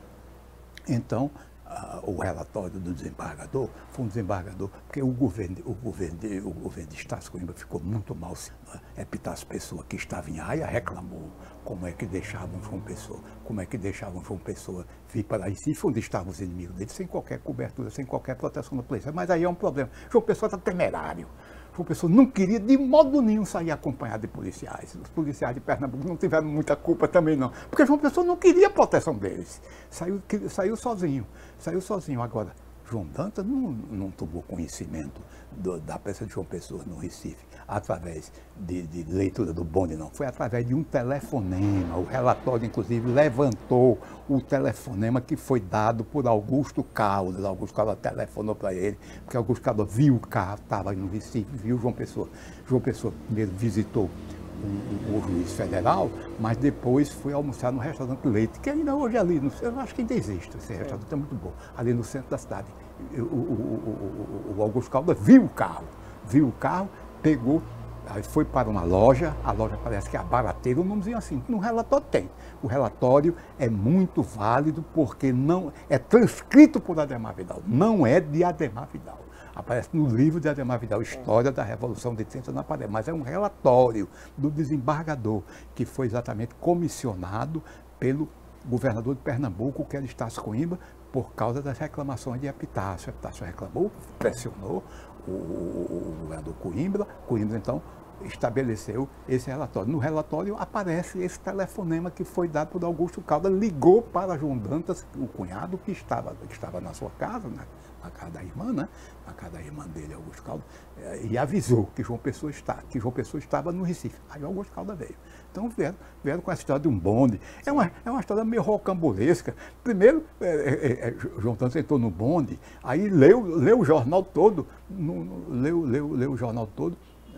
então Uh, o relatório do desembargador foi um desembargador, porque o governo, o governo, de, o governo de Estácio Coimbra ficou muito mal. Epitácio Pessoa, que estava em Haia, reclamou como é que deixavam João Pessoa, como é que deixavam João Pessoa vir para Recife, onde estavam os inimigos dele, sem qualquer cobertura, sem qualquer proteção da polícia. Mas aí é um problema. João Pessoa está temerário. João Pessoa não queria de modo nenhum sair acompanhado de policiais. Os policiais de Pernambuco não tiveram muita culpa também não, porque João Pessoa não queria a proteção deles. Saiu, saiu sozinho, saiu sozinho. Agora, João Dantas não, não tomou conhecimento do, da peça de João Pessoa no Recife através de, de leitura do bonde, não. Foi através de um telefonema. O relatório, inclusive, levantou o telefonema que foi dado por Augusto Caldas. Augusto Caldas telefonou para ele, porque Augusto Caldas viu o carro, estava no Recife, viu João Pessoa. João Pessoa primeiro visitou o, o juiz federal, mas depois foi almoçar no restaurante Leite, que ainda hoje ali, no, eu acho que ainda existe, esse restaurante é muito bom, ali no centro da cidade. O, o, o, o Augusto Caldas viu o carro, viu o carro, pegou, aí foi para uma loja, a loja parece que é a Barateira, o nomezinho assim, no relatório tem. O relatório é muito válido porque não é transcrito por Ademar Vidal, não é de Ademar Vidal. Aparece no livro de Ademar Vidal, História da Revolução de trinta na Parede, mas é um relatório do desembargador, que foi exatamente comissionado pelo governador de Pernambuco, que era Estácio Coimbra, por causa das reclamações de Epitácio. Epitácio reclamou, pressionou o, o, o governador Coimbra, Coimbra então estabeleceu esse relatório. No relatório aparece esse telefonema que foi dado por Augusto Caldas, ligou para João Dantas, o cunhado que estava, que estava na sua casa, na, na casa da irmã, né? Na casa da irmã dele, Augusto Caldas, e avisou que João Pessoa, está, que João Pessoa estava no Recife. Aí Augusto Caldas veio. Então vieram, vieram com a história de um bonde. É uma, é uma história meio rocambolesca. Primeiro, é, é, é, João Dantas entrou no bonde, aí leu, leu o jornal todo, no, no, leu, leu, leu o jornal todo,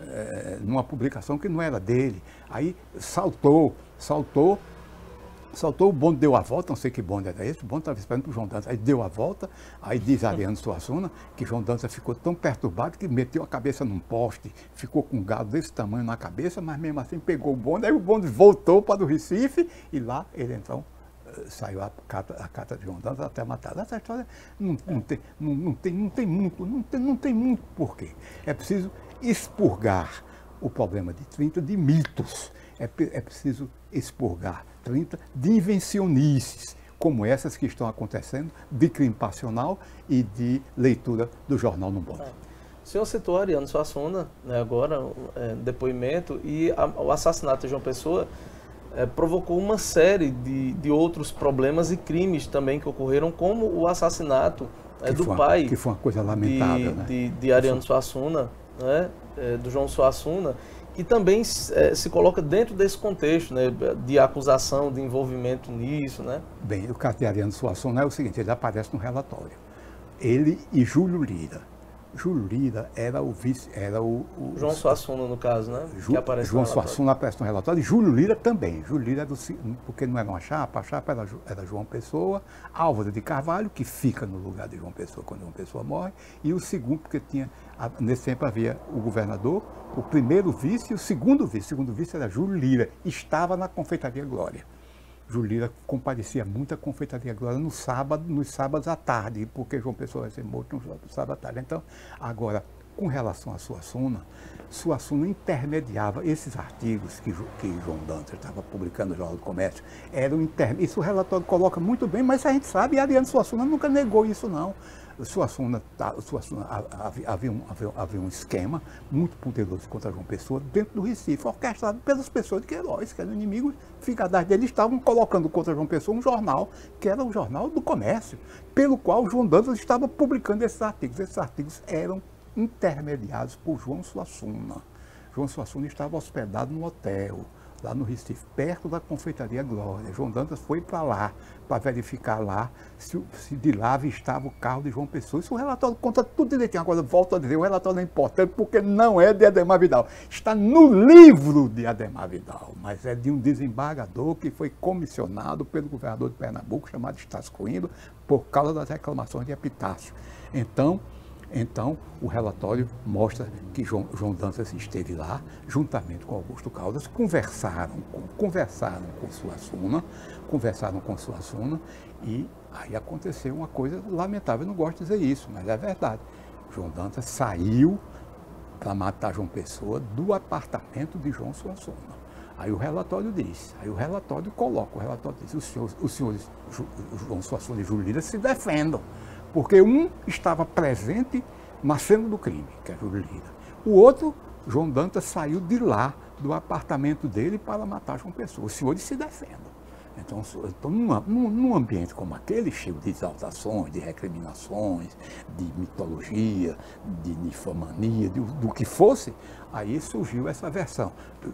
é, numa publicação que não era dele. Aí saltou, saltou, saltou, o bonde deu a volta, não sei que bonde era esse, o bonde estava esperando para o João Dantas. Aí deu a volta, aí diz Ariano Suassuna que João Dantas ficou tão perturbado que meteu a cabeça num poste, ficou com um gado desse tamanho na cabeça, mas mesmo assim pegou o bonde, aí o bonde voltou para o Recife e lá ele então saiu a carta, a carta de João Dantas até matar. Essa história não, não, tem, não, não, tem, não tem muito, não tem, não tem muito porquê. É preciso expurgar o problema de trinta de mitos. É, é preciso expurgar trinta de invencionices, como essas que estão acontecendo, de crime passional e de leitura do jornal no bonde. O senhor citou Ariano Suassuna, né, agora, é, depoimento, e a, o assassinato de João Pessoa é, provocou uma série de, de outros problemas e crimes também que ocorreram, como o assassinato é, do foi, pai que foi uma coisa lamentável, de, né? de, de Ariano Suassuna, né, é, do João Suassuna, que também é, se coloca dentro desse contexto, né, de acusação, de envolvimento nisso, né? Bem, o caso de Ariano Suassuna é o seguinte, ele aparece no relatório. Ele e Júlio Lira. Júlio Lira era o vice, era o... o João Suassuna, no caso, né? Ju, que aparece João no Suassuna aparece no relatório, e Júlio Lira também. Júlio Lira, era do, porque não era uma chapa, a chapa era, era João Pessoa, Álvaro de Carvalho, que fica no lugar de João Pessoa quando João Pessoa morre, e o segundo, porque tinha, nesse tempo havia o governador, o primeiro vice e o segundo vice. O segundo vice era Júlio Lira, estava na Confeitaria Glória. Júlio Lira comparecia muito à Confeitaria Glória no sábado, nos sábados à tarde, porque João Pessoa vai ser morto no sábado à tarde. Então, agora, com relação a Suassuna, Suassuna intermediava esses artigos que, que João Dantas estava publicando no Jornal do Comércio, eram intermediários. Isso o relatório coloca muito bem, mas a gente sabe, e Ariano Suassuna nunca negou isso, não. Suassuna, Suassuna, havia, havia, um, havia, havia um esquema muito poderoso contra João Pessoa dentro do Recife, orquestrado pelas pessoas de Queiroz, que eram inimigos figadais dele, estavam colocando contra João Pessoa um jornal, que era o Jornal do Comércio, pelo qual João Dantas estava publicando esses artigos. Esses artigos eram intermediados por João Suassuna. João Suassuna estava hospedado no hotel, lá no Recife, perto da Confeitaria Glória. João Dantas foi para lá, para verificar lá se, se de lá estava o carro de João Pessoa. Isso o relatório conta tudo direitinho. Agora, volto a dizer, o relatório é importante porque não é de Adhemar Vidal. Está no livro de Adhemar Vidal, mas é de um desembargador que foi comissionado pelo governador de Pernambuco, chamado Estácio Coimbra, por causa das reclamações de Epitácio. Então, Então, o relatório mostra que João, João Dantas esteve lá, juntamente com Augusto Caldas, conversaram com, conversaram com Suassuna, conversaram com Suassuna, e aí aconteceu uma coisa lamentável. Eu não gosto de dizer isso, mas é verdade. João Dantas saiu para matar João Pessoa do apartamento de João Suassuna. Aí o relatório diz, aí o relatório coloca, o relatório diz, os senhores, os senhores João Suassuna e Júlio Lira se defendam. Porque um estava presente na cena do crime, que é Júlio Lira. O outro, João Dantas, saiu de lá, do apartamento dele, para matar João Pessoa. Os senhores se defendam. Então, então num, num ambiente como aquele, cheio de exaltações, de recriminações, de mitologia, de nifomania, de, do que fosse, aí surgiu essa versão.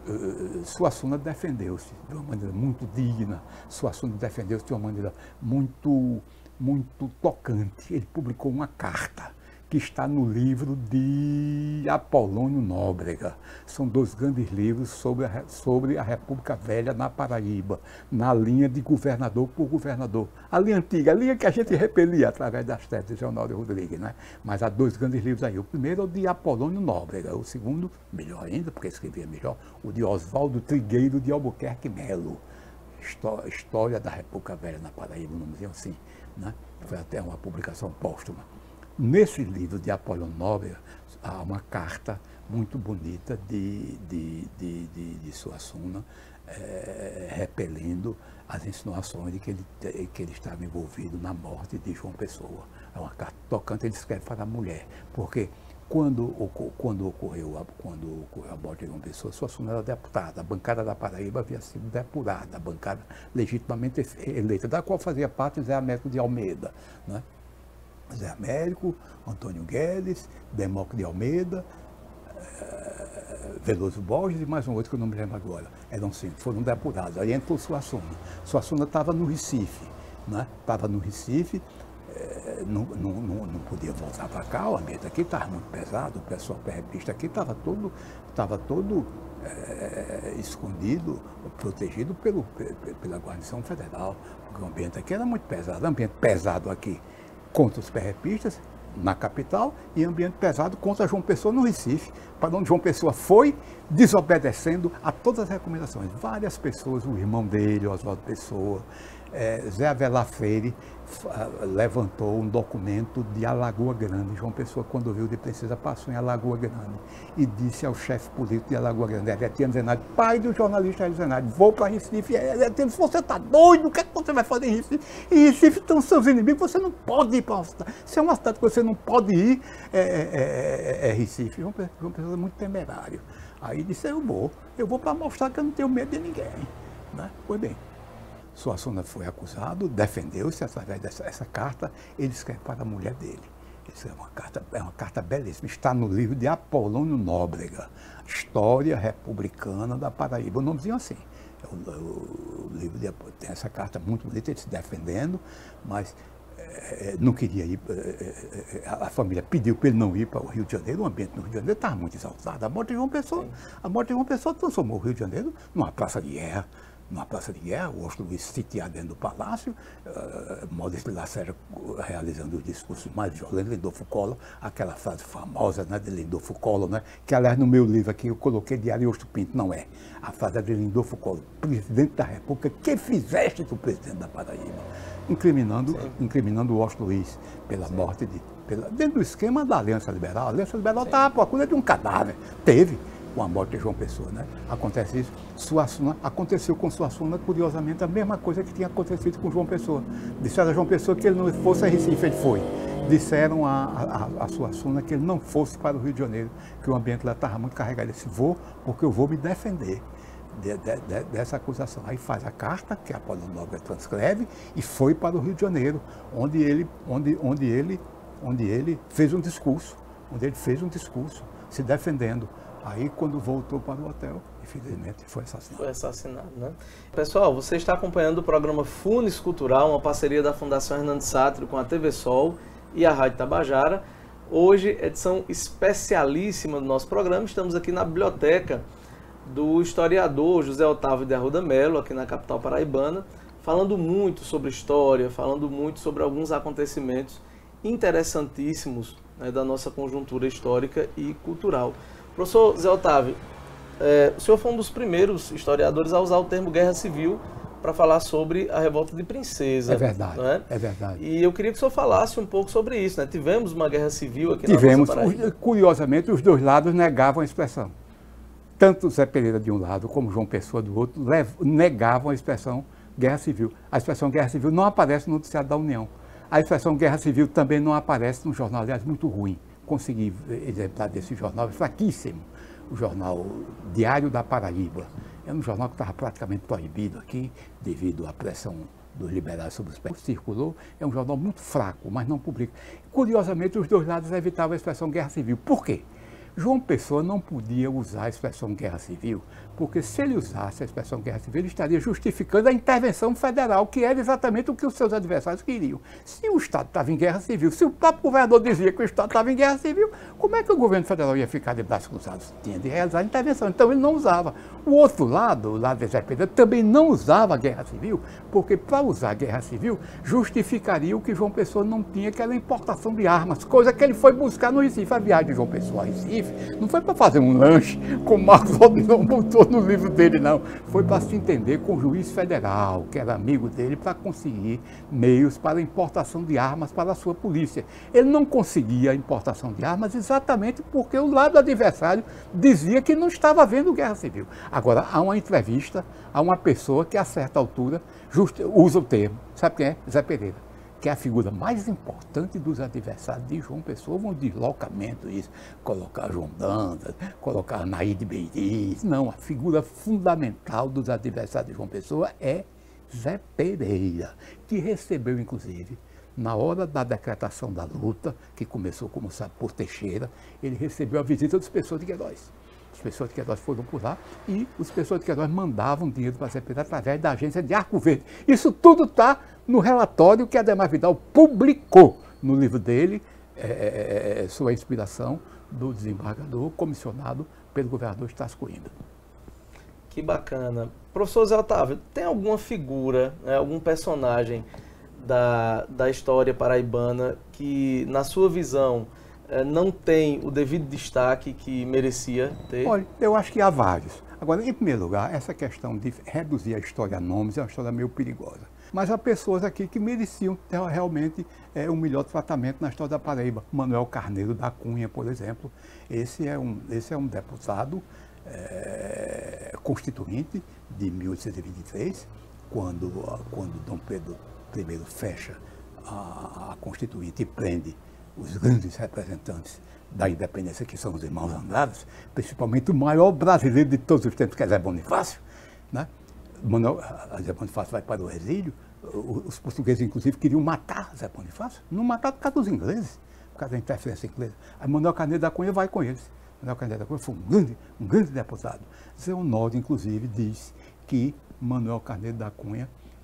Suassuna defendeu-se de uma maneira muito digna, Suassuna defendeu-se de uma maneira muito... muito tocante. Ele publicou uma carta que está no livro de Apolônio Nóbrega. São dois grandes livros sobre a, sobre a República Velha na Paraíba, na linha de governador por governador. A linha antiga, a linha que a gente repelia através das teses de Leonardo Rodrigues, né? Mas há dois grandes livros aí. O primeiro é o de Apolônio Nóbrega, o segundo, melhor ainda, porque escrevia melhor, o de Oswaldo Trigueiro de Albuquerque Melo. História da República Velha na Paraíba, um nomezinho assim, né? Foi até uma publicação póstuma. Nesse livro de Apolônio Nóbrega, há uma carta muito bonita de, de, de, de, de Suassuna, é, repelindo as insinuações de que ele, que ele estava envolvido na morte de João Pessoa. É uma carta tocante, ele escreve para a mulher, porque Quando, quando, ocorreu, a, quando ocorreu a morte de João Pessoa, Suassuna era deputada, a bancada da Paraíba havia sido depurada, a bancada legitimamente eleita, da qual fazia parte Zé Américo de Almeida, né? Zé Américo, Antônio Guedes, Demócrito de Almeida, eh, Veloso Borges e mais um outro que eu não me lembro agora. Eram cinco, foram depurados. Aí entrou Suassuna. Suassuna estava no Recife, né? Estava no Recife. Não, não, não, não podia voltar para cá, o ambiente aqui estava muito pesado, o pessoal perrepista aqui estava todo, estava todo é, escondido, protegido pelo, pela guarnição federal, porque o ambiente aqui era muito pesado, ambiente pesado aqui contra os perrepistas na capital e ambiente pesado contra João Pessoa no Recife, para onde João Pessoa foi desobedecendo a todas as recomendações. Várias pessoas, o irmão dele, Oswaldo Pessoa, é, Zé Avelar Freire, levantou um documento de Alagoa Grande. João Pessoa, quando viu de Princesa, passou em Alagoa Grande e disse ao chefe político de Alagoa Grande, Etienne Zenardi, pai do jornalista Hélio Zenardi, vou para Recife. Etienne, você está doido? O que é que você vai fazer em Recife? Em Recife estão seus inimigos, você não pode ir para uma cidade. Se é uma cidade que você não pode ir, é, é, é, é Recife. João Pessoa, João Pessoa é muito temerário. Aí disse, eu vou, eu vou para mostrar que eu não tenho medo de ninguém. Né? Pois bem. Suassuna foi acusado, defendeu-se através dessa essa carta, ele escreve para a mulher dele. Isso é uma carta, é uma carta belíssima, está no livro de Apolônio Nóbrega, História Republicana da Paraíba, o nomezinho assim. O, o, o livro de, tem essa carta muito bonita, ele se defendendo, mas é, não queria ir, é, a família pediu para ele não ir para o Rio de Janeiro, o ambiente no Rio de Janeiro estava muito exaltado. A morte de João Pessoa, a morte de João Pessoa transformou o Rio de Janeiro numa praça de guerra. Numa praça de guerra, o Washington Luiz sitiado dentro do palácio, uh, Maurício de Lacerda realizando o discurso mais violento, Lindolfo Collor, aquela frase famosa, né, de Lindolfo Collor, né, que aliás no meu livro aqui eu coloquei de Ariosto Pinto, não é. A frase é de Lindolfo Collor, presidente da República, que fizeste do presidente da Paraíba? Incriminando, incriminando o Washington Luiz pela Sim. morte de... Pela, dentro do esquema da Aliança Liberal. A Aliança Liberal estava à procura de um cadáver. Teve. Com a morte de João Pessoa, né? Acontece isso. Suassuna, aconteceu com Suassuna, curiosamente, a mesma coisa que tinha acontecido com João Pessoa. Disseram a João Pessoa que ele não fosse a Recife, ele foi. Disseram a, a, a Suassuna que ele não fosse para o Rio de Janeiro, que o ambiente lá estava muito carregado. Ele disse, vou, porque eu vou me defender de, de, de, dessa acusação. Aí faz a carta, que a Apolônio Nóbrega transcreve, e foi para o Rio de Janeiro, onde ele, onde, onde ele, onde ele fez um discurso, onde ele fez um discurso, se defendendo. Aí, quando voltou para o hotel, infelizmente, foi assassinado. Foi assassinado, né? Pessoal, você está acompanhando o programa Funes Cultural, uma parceria da Fundação Hernando Sátiro com a T V Sol e a Rádio Tabajara. Hoje, edição especialíssima do nosso programa. Estamos aqui na biblioteca do historiador José Otávio de Arruda Melo, aqui na capital paraibana, falando muito sobre história, falando muito sobre alguns acontecimentos interessantíssimos, né, da nossa conjuntura histórica e cultural. Professor Zé Otávio, é, o senhor foi um dos primeiros historiadores a usar o termo guerra civil para falar sobre a revolta de Princesa. É verdade, não é? é verdade. E eu queria que o senhor falasse um pouco sobre isso, né? Tivemos uma guerra civil aqui Tivemos, na nossa Paraíba. Curiosamente, os dois lados negavam a expressão. Tanto Zé Pereira de um lado como João Pessoa do outro negavam a expressão guerra civil. A expressão guerra civil não aparece no noticiário da União. A expressão guerra civil também não aparece num jornal, aliás, muito ruim. Consegui exemplar desse jornal, é fraquíssimo, o jornal Diário da Paraíba. É um jornal que estava praticamente proibido aqui, devido à pressão dos liberais sobre os pés. Circulou, é um jornal muito fraco, mas não publica. Curiosamente, os dois lados evitavam a expressão guerra civil. Por quê? João Pessoa não podia usar a expressão guerra civil, porque se ele usasse a expressão guerra civil, ele estaria justificando a intervenção federal, que era exatamente o que os seus adversários queriam. Se o Estado estava em guerra civil, se o próprio governador dizia que o Estado estava em guerra civil, como é que o governo federal ia ficar de braços cruzados? Tinha de realizar a intervenção, então ele não usava. O outro lado, o lado de Zé Pereira, também não usava a guerra civil, porque para usar a guerra civil, justificaria o que João Pessoa não tinha, que era a importação de armas, coisa que ele foi buscar no Recife. A viagem de João Pessoa a Recife não foi para fazer um lanche, como Marcos Rodrigues botou no livro dele, não. Foi para se entender com o juiz federal, que era amigo dele, para conseguir meios para a importação de armas para a sua polícia. Ele não conseguia a importação de armas exatamente porque o lado adversário dizia que não estava havendo guerra civil. Agora, há uma entrevista a uma pessoa que, a certa altura, just, usa o termo. Sabe quem é? Zé Pereira. que é a figura mais importante dos adversários de João Pessoa, vão deslocamento isso, colocar João Dantas, colocar Anaíde Beiriz. Não, a figura fundamental dos adversários de João Pessoa é Zé Pereira, que recebeu, inclusive, na hora da decretação da luta, que começou, como sabe, por Teixeira, ele recebeu a visita dos Pessoa de Queiroz. As Pessoa de Queiroz foram por lá e os Pessoa de Queiroz mandavam dinheiro para Zé Pereira através da agência de Arco Verde. Isso tudo está no relatório que Ademar Vidal publicou no livro dele, é, sua inspiração do desembargador comissionado pelo governador Estácio Coimbra. Que bacana. Professor Zé Otávio, tem alguma figura, né, algum personagem da, da história paraibana que, na sua visão, não tem o devido destaque que merecia ter? Olha, eu acho que há vários. Agora, em primeiro lugar, essa questão de reduzir a história a nomes é uma história meio perigosa. Mas há pessoas aqui que mereciam ter realmente é, um melhor tratamento na história da Paraíba. Manuel Carneiro da Cunha, por exemplo. Esse é um, esse é um deputado é, constituinte de mil oitocentos e vinte e três, quando, quando Dom Pedro primeiro fecha a, a Constituinte e prende os grandes representantes da independência, que são os irmãos Andradas, principalmente o maior brasileiro de todos os tempos, que é Zé Bonifácio, né? Manuel, Zé Bonifácio vai para o exílio, os portugueses, inclusive, queriam matar Zé Bonifácio, não mataram por causa dos ingleses, por causa da interferência inglesa. Aí Manuel Carneiro da Cunha vai com eles. Manuel Carneiro da Cunha foi um grande, um grande deputado. Zé Honório, inclusive, diz que Manuel Carneiro da Cunha,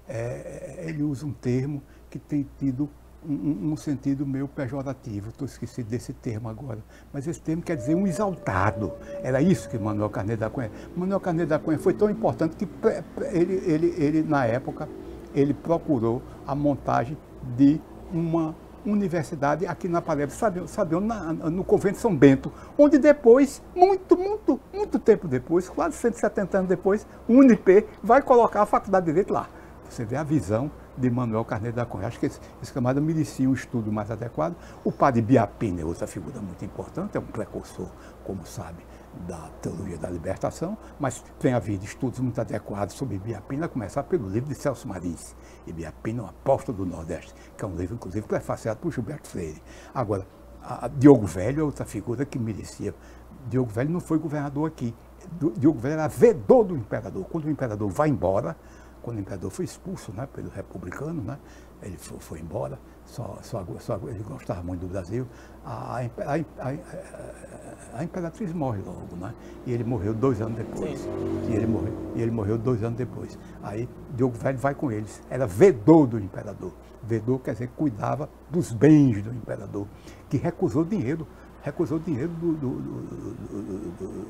é, ele usa um termo que tem tido Um, um sentido meio pejorativo, estou esquecido desse termo agora, mas esse termo quer dizer um exaltado. Era isso que Manuel Carneiro da Cunha. Manuel Carneiro da Cunha foi tão importante que ele, ele, ele na época, ele procurou a montagem de uma universidade aqui na Paraíba, sabe, sabe na, no convento de São Bento, onde depois, muito, muito, muito tempo depois, quase cento e setenta anos depois, o Unip vai colocar a Faculdade de Direito lá. Você vê a visão de Manuel Carneiro da Cunha. Acho que esse, esse camarada merecia um estudo mais adequado. O padre Biapina é outra figura muito importante, é um precursor, como sabe, da teologia da libertação, mas tem havido estudos muito adequados sobre Biapina, a começar pelo livro de Celso Marins, e Biapina, o Apóstolo do Nordeste, que é um livro, inclusive, prefaciado por Gilberto Freire. Agora, a Diogo Velho é outra figura que merecia. Diogo Velho não foi governador aqui. Diogo Velho era vedor do imperador. Quando o imperador vai embora, quando o imperador foi expulso, né, pelo republicano, né, ele foi, foi embora, só, só, só, ele gostava muito do Brasil, a, a, a, a, a imperatriz morre logo, né, e ele morreu dois anos depois. E ele, morreu, e ele morreu dois anos depois. Aí Diogo Velho vai com eles, era vedor do imperador. Vedor quer dizer que cuidava dos bens do imperador, que recusou dinheiro, recusou dinheiro dos do, do, do,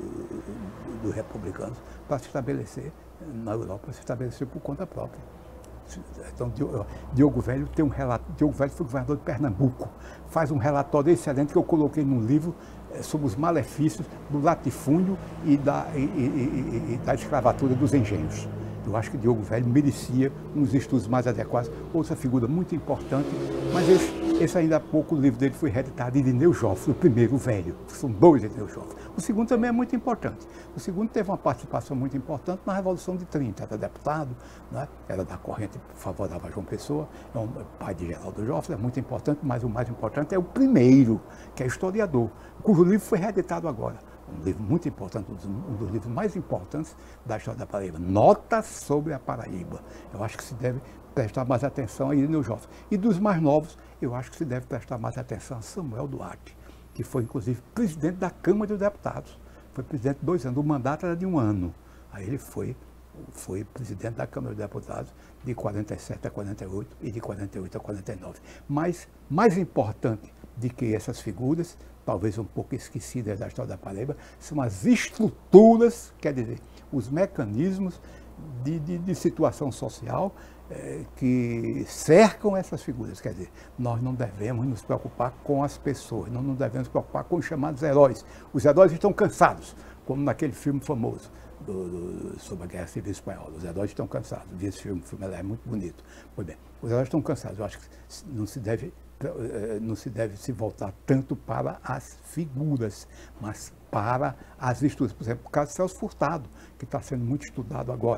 do, do republicanos para se estabelecer na Europa, se estabelecer por conta própria. Então, Diogo Velho tem um relato, Diogo Velho foi governador de Pernambuco, faz um relatório excelente que eu coloquei num livro é, sobre os malefícios do latifúndio e da, e, e, e, e da escravatura dos engenhos. Eu acho que Diogo Velho merecia uns estudos mais adequados. Outra figura muito importante, mas esse, esse ainda há pouco, o livro dele foi reeditado, Irineu Joffre, o primeiro, o velho. São dois Irineu Joffre. O segundo também é muito importante. O segundo teve uma participação muito importante na Revolução de trinta. Era deputado, né? Era da corrente favorável a João Pessoa, é um pai de Geraldo Joffre, é muito importante, mas o mais importante é o primeiro, que é historiador, cujo livro foi reeditado agora. Um livro muito importante, um dos livros mais importantes da história da Paraíba. Notas sobre a Paraíba. Eu acho que se deve prestar mais atenção a Irineu Joffre. E dos mais novos, eu acho que se deve prestar mais atenção a Samuel Duarte, que foi, inclusive, presidente da Câmara dos Deputados. Foi presidente dois anos, o mandato era de um ano. Aí ele foi, foi presidente da Câmara dos Deputados de quarenta e sete a quarenta e oito e de quarenta e oito a quarenta e nove. Mas, mais importante de que essas figuras, talvez um pouco esquecidas da história da Paraíba, são as estruturas, quer dizer, os mecanismos de, de, de situação social eh, que cercam essas figuras. Quer dizer, nós não devemos nos preocupar com as pessoas, não nos devemos nos preocupar com os chamados heróis. Os heróis estão cansados, como naquele filme famoso do, do, sobre a Guerra Civil Espanhola. Os heróis estão cansados. Vi esse filme, o filme é muito bonito. Pois bem, os heróis estão cansados. Eu acho que não se deve não se deve se voltar tanto para as figuras, mas para as estruturas. Por exemplo, o caso de Celso Furtado, que está sendo muito estudado agora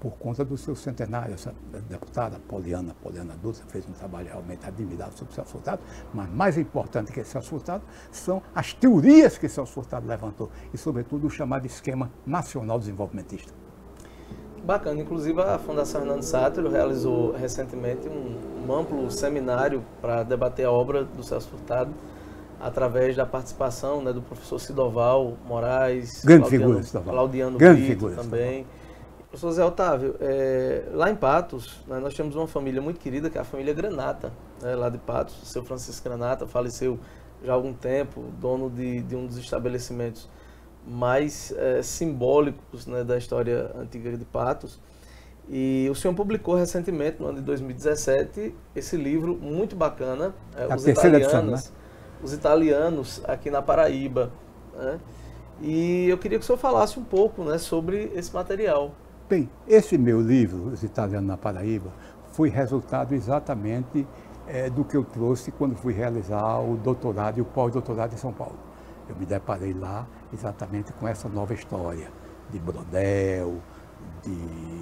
por conta do seu centenário. Essa deputada Poliana, Poliana Dutra, fez um trabalho realmente admirável sobre o Celso Furtado, mas mais importante que esse Celso Furtado são as teorias que Celso Furtado levantou e, sobretudo, o chamado esquema nacional desenvolvimentista. Bacana, inclusive a Fundação Hernando Sátiro realizou recentemente um, um amplo seminário para debater a obra do Celso Furtado, através da participação, né, do professor Sidoval Moraes, grande Claudiano, figura, Sidoval. Claudiano grande Brito figura, também. Sidoval. Professor Zé Otávio, é, lá em Patos, né, nós temos uma família muito querida, que é a família Granata, né, lá de Patos. O seu Francisco Granata faleceu já há algum tempo, dono de, de um dos estabelecimentos mais é, simbólicos, né, da história antiga de Patos. E o senhor publicou recentemente, no ano de dois mil e dezessete, esse livro muito bacana, é, Os Italianos, edição, né? Os Italianos aqui na Paraíba, né? E eu queria que o senhor falasse um pouco, né, sobre esse material. Bem, esse meu livro, Os Italianos na Paraíba, foi resultado exatamente é, do que eu trouxe quando fui realizar o doutorado e o pós-doutorado em São Paulo. Eu me deparei lá exatamente com essa nova história de Brodel, de,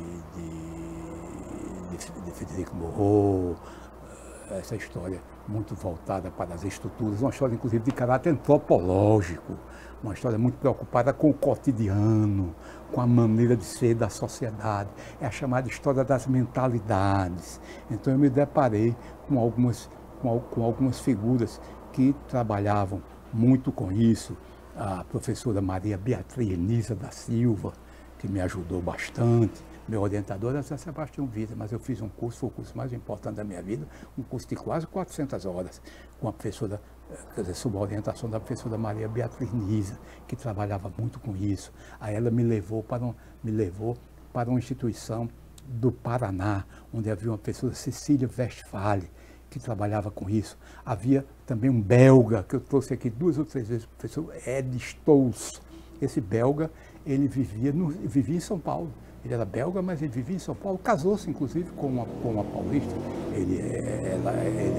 de, de, de Federico Moreau, essa história muito voltada para as estruturas, uma história inclusive de caráter antropológico, uma história muito preocupada com o cotidiano, com a maneira de ser da sociedade. É a chamada história das mentalidades. Então eu me deparei com algumas, com, com algumas figuras que trabalhavam muito com isso. A professora Maria Beatriz Nisa da Silva, que me ajudou bastante. Meu orientador era Zé Sebastião Vita, mas eu fiz um curso, foi o curso mais importante da minha vida, um curso de quase quatrocentas horas, com a professora, quer dizer, sob a orientação da professora Maria Beatriz Nisa, que trabalhava muito com isso. Aí ela me levou para, um, me levou para uma instituição do Paraná, onde havia uma professora, Cecília Westphal, que trabalhava com isso. Havia também um belga, que eu trouxe aqui duas ou três vezes, o professor Ed Stolz. Esse belga, ele vivia, no, vivia em São Paulo. Ele era belga, mas ele vivia em São Paulo, casou-se inclusive com uma, com uma paulista. Ele, ela,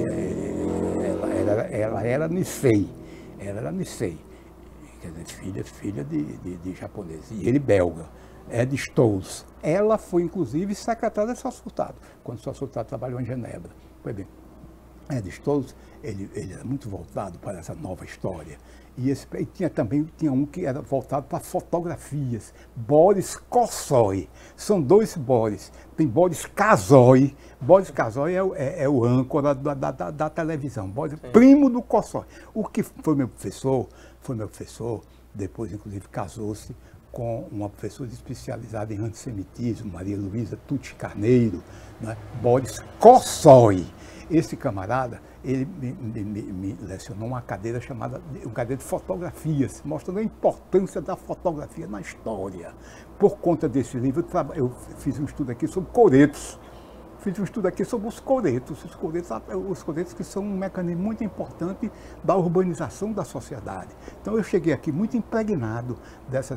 ele, ela, ela, ela era Nisei, ela era Nisei, quer dizer, filha, filha de, de, de japonês, e ele belga, Ed Stolz. Ela foi inclusive secretária de Celso Furtado, quando Celso Furtado trabalhou em Genebra. Pois bem, Ed Stolz, ele, ele era muito voltado para essa nova história. E, esse, e tinha também tinha um que era voltado para fotografias, Boris Kossoi. São dois Boris. Tem Boris Kazoy. Boris Kazoy é, é, é o âncora da, da, da, da televisão, Boris, primo do Kossoi. O que foi meu professor, foi meu professor, depois inclusive casou-se com uma professora especializada em antissemitismo, Maria Luísa Tucci Carneiro, né? Boris Kossoi. Esse camarada, ele me, me, me lecionou uma cadeira chamada, uma cadeira de fotografias, mostrando a importância da fotografia na história. Por conta desse livro, eu, eu fiz um estudo aqui sobre coretos. Fiz um estudo aqui sobre os coretos, os coretos, os coretos que são um mecanismo muito importante da urbanização da sociedade. Então eu cheguei aqui muito impregnado dessas,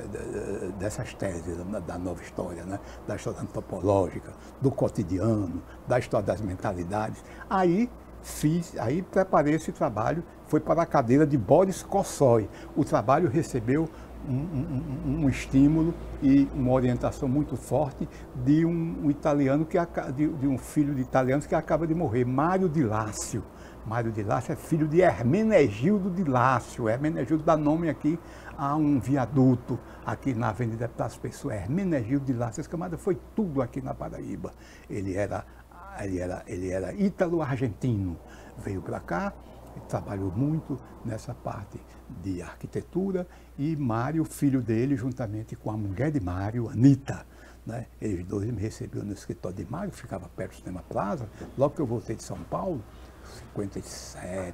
dessas teses da, da nova história, né? Da história antropológica, do cotidiano, da história das mentalidades. Aí fiz, aí preparei esse trabalho, foi para a cadeira de Boris Kossoi. O trabalho recebeu Um, um, um estímulo e uma orientação muito forte de um, um italiano, que, de, de um filho de italianos que acaba de morrer, Mário de Lácio. Mário de Lácio é filho de Hermenegildo de Lácio. Hermenegildo dá nome aqui a um viaduto aqui na Avenida Deputados Pessoa. Hermenegildo de Lácio, esse camarada foi tudo aqui na Paraíba. Ele era, ele era, ele era ítalo-argentino, veio para cá, trabalhou muito nessa parte de arquitetura, e Mário, filho dele, juntamente com a mulher de Mário, Anita, né? Eles dois me receberam no escritório de Mário, ficava perto do Cinema Plaza. Logo que eu voltei de São Paulo, cinquenta e sete,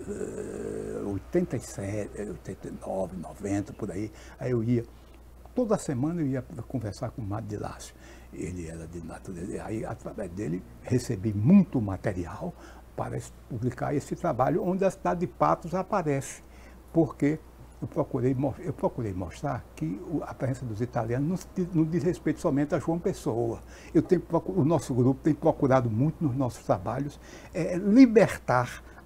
oitenta e sete, oitenta e nove, noventa, por aí, aí eu ia, toda semana eu ia conversar com o Mário de Lácio. Ele era de natureza, aí através dele recebi muito material para publicar esse trabalho, onde a cidade de Patos aparece, porque eu procurei, eu procurei mostrar que a presença dos italianos não, não diz respeito somente a João Pessoa. Eu tenho, o nosso grupo tem procurado muito nos nossos trabalhos é, libertar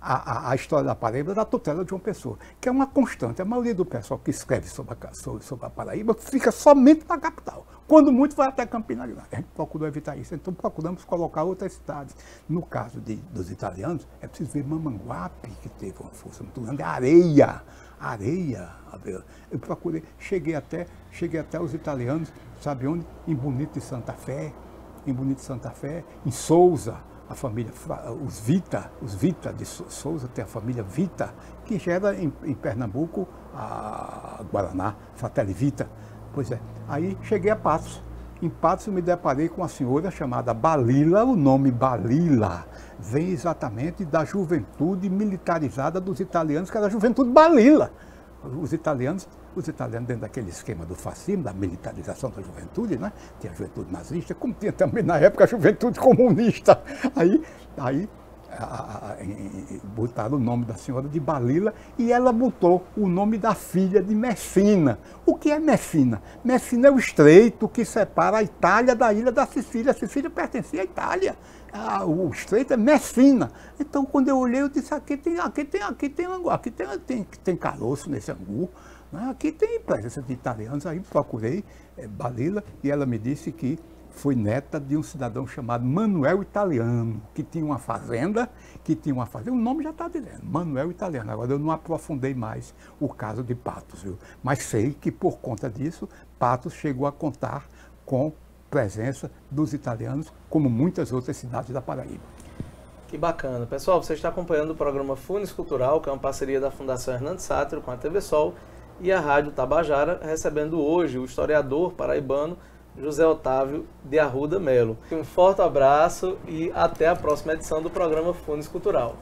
a, a, a história da Paraíba da tutela de João Pessoa, que é uma constante. A maioria do pessoal que escreve sobre a, sobre, sobre a Paraíba fica somente na capital. Quando muito, vai até Campina Grande. A gente procurou evitar isso, então procuramos colocar outras cidades. No caso de, dos italianos, é preciso ver Mamanguape, que teve uma força muito grande, Areia, Areia. Eu procurei, cheguei até, cheguei até os italianos, sabe onde? Em Bonito de Santa Fé, em Bonito de Santa Fé, em Souza, a família, os Vita, os Vita de Souza, tem a família Vita, que gera em, em Pernambuco a Guaraná, Fratelli Vita. Pois é, aí cheguei a Patos. Em Patos eu me deparei com uma senhora chamada Balila. O nome Balila vem exatamente da juventude militarizada dos italianos, que era a juventude Balila. Os italianos, os italianos dentro daquele esquema do fascismo, da militarização da juventude, né? Tinha a juventude nazista, como tinha também na época a juventude comunista. Aí, aí a, a, a, botaram o nome da senhora de Balila e ela botou o nome da filha de Messina. O que é Messina? Messina é o estreito que separa a Itália da ilha da Sicília. A Sicília pertencia à Itália. Ah, o estreito é Messina. Então, quando eu olhei, eu disse, aqui tem, aqui tem, aqui tem, aqui tem, tem, tem caroço nesse angu. Né? Aqui tem presença de italianos. Aí procurei é, Balila e ela me disse que foi neta de um cidadão chamado Manuel Italiano, que tinha uma fazenda, que tinha uma fazenda, o nome já está dizendo, Manuel Italiano. Agora eu não aprofundei mais o caso de Patos, viu? Mas sei que por conta disso, Patos chegou a contar com presença dos italianos, como muitas outras cidades da Paraíba. Que bacana. Pessoal, você está acompanhando o programa Funes Cultural, que é uma parceria da Fundação Hernandes Sátiro com a T V Sol e a Rádio Tabajara, recebendo hoje o historiador paraibano José Otávio de Arruda Melo. Um forte abraço e até a próxima edição do programa Funes Cultural.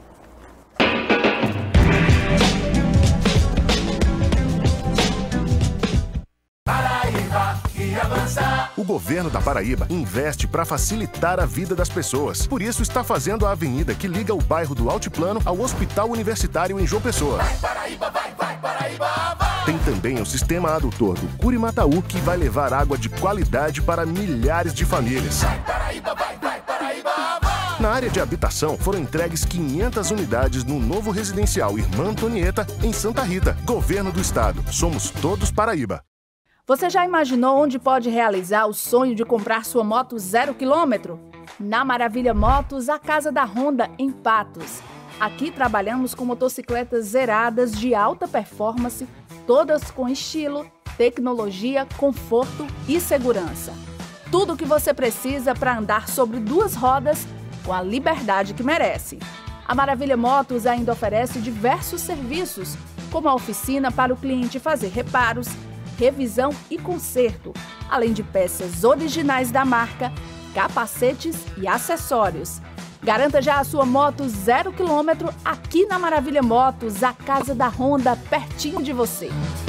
O governo da Paraíba investe para facilitar a vida das pessoas. Por isso, está fazendo a avenida que liga o bairro do Altiplano ao Hospital Universitário em João Pessoa. Vai, Paraíba, vai, vai, Paraíba, vai! Tem também o sistema adutor do Curimataú, que vai levar água de qualidade para milhares de famílias. Vai, Paraíba, vai, vai, Paraíba, vai! Na área de habitação, foram entregues quinhentas unidades no novo residencial Irmã Antonieta, em Santa Rita. Governo do Estado. Somos todos Paraíba. Você já imaginou onde pode realizar o sonho de comprar sua moto zero quilômetro? Na Maravilha Motos, a casa da Honda, em Patos. Aqui trabalhamos com motocicletas zeradas de alta performance, todas com estilo, tecnologia, conforto e segurança. Tudo o que você precisa para andar sobre duas rodas com a liberdade que merece. A Maravilha Motos ainda oferece diversos serviços, como a oficina para o cliente fazer reparos, revisão e conserto, além de peças originais da marca, capacetes e acessórios. Garanta já a sua moto zero quilômetro aqui na Maravilha Motos, a casa da Honda, pertinho de você.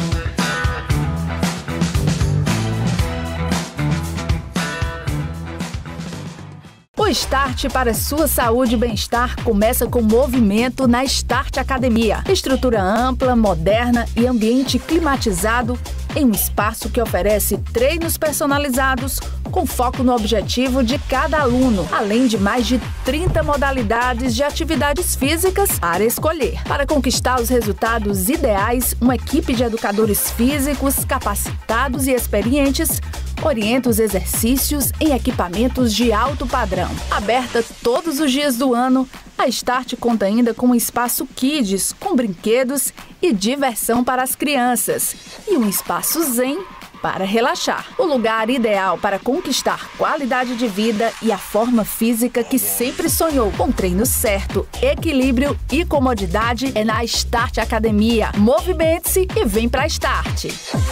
O Start para sua saúde e bem-estar começa com movimento na Start Academia. Estrutura ampla, moderna e ambiente climatizado em um espaço que oferece treinos personalizados com foco no objetivo de cada aluno, além de mais de trinta modalidades de atividades físicas para escolher. Para conquistar os resultados ideais, uma equipe de educadores físicos capacitados e experientes orienta os exercícios em equipamentos de alto padrão. Aberta todos os dias do ano, a Start conta ainda com um espaço Kids, com brinquedos e diversão para as crianças, e um espaço Zen para relaxar. O lugar ideal para conquistar qualidade de vida e a forma física que sempre sonhou. Com treino certo, equilíbrio e comodidade é na Start Academia. Movimente-se e vem para a Start.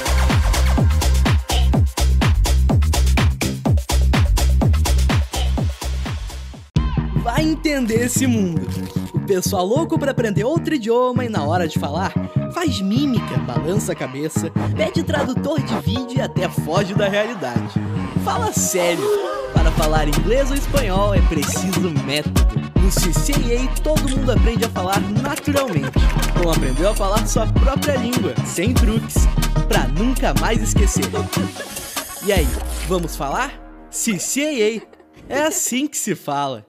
Vai entender esse mundo. O pessoal louco para aprender outro idioma e na hora de falar, faz mímica, balança a cabeça, pede tradutor de vídeo e até foge da realidade. Fala sério, para falar inglês ou espanhol é preciso método. No C C A todo mundo aprende a falar naturalmente, como aprendeu a falar sua própria língua, sem truques, para nunca mais esquecer. E aí, vamos falar? C C A, é assim que se fala.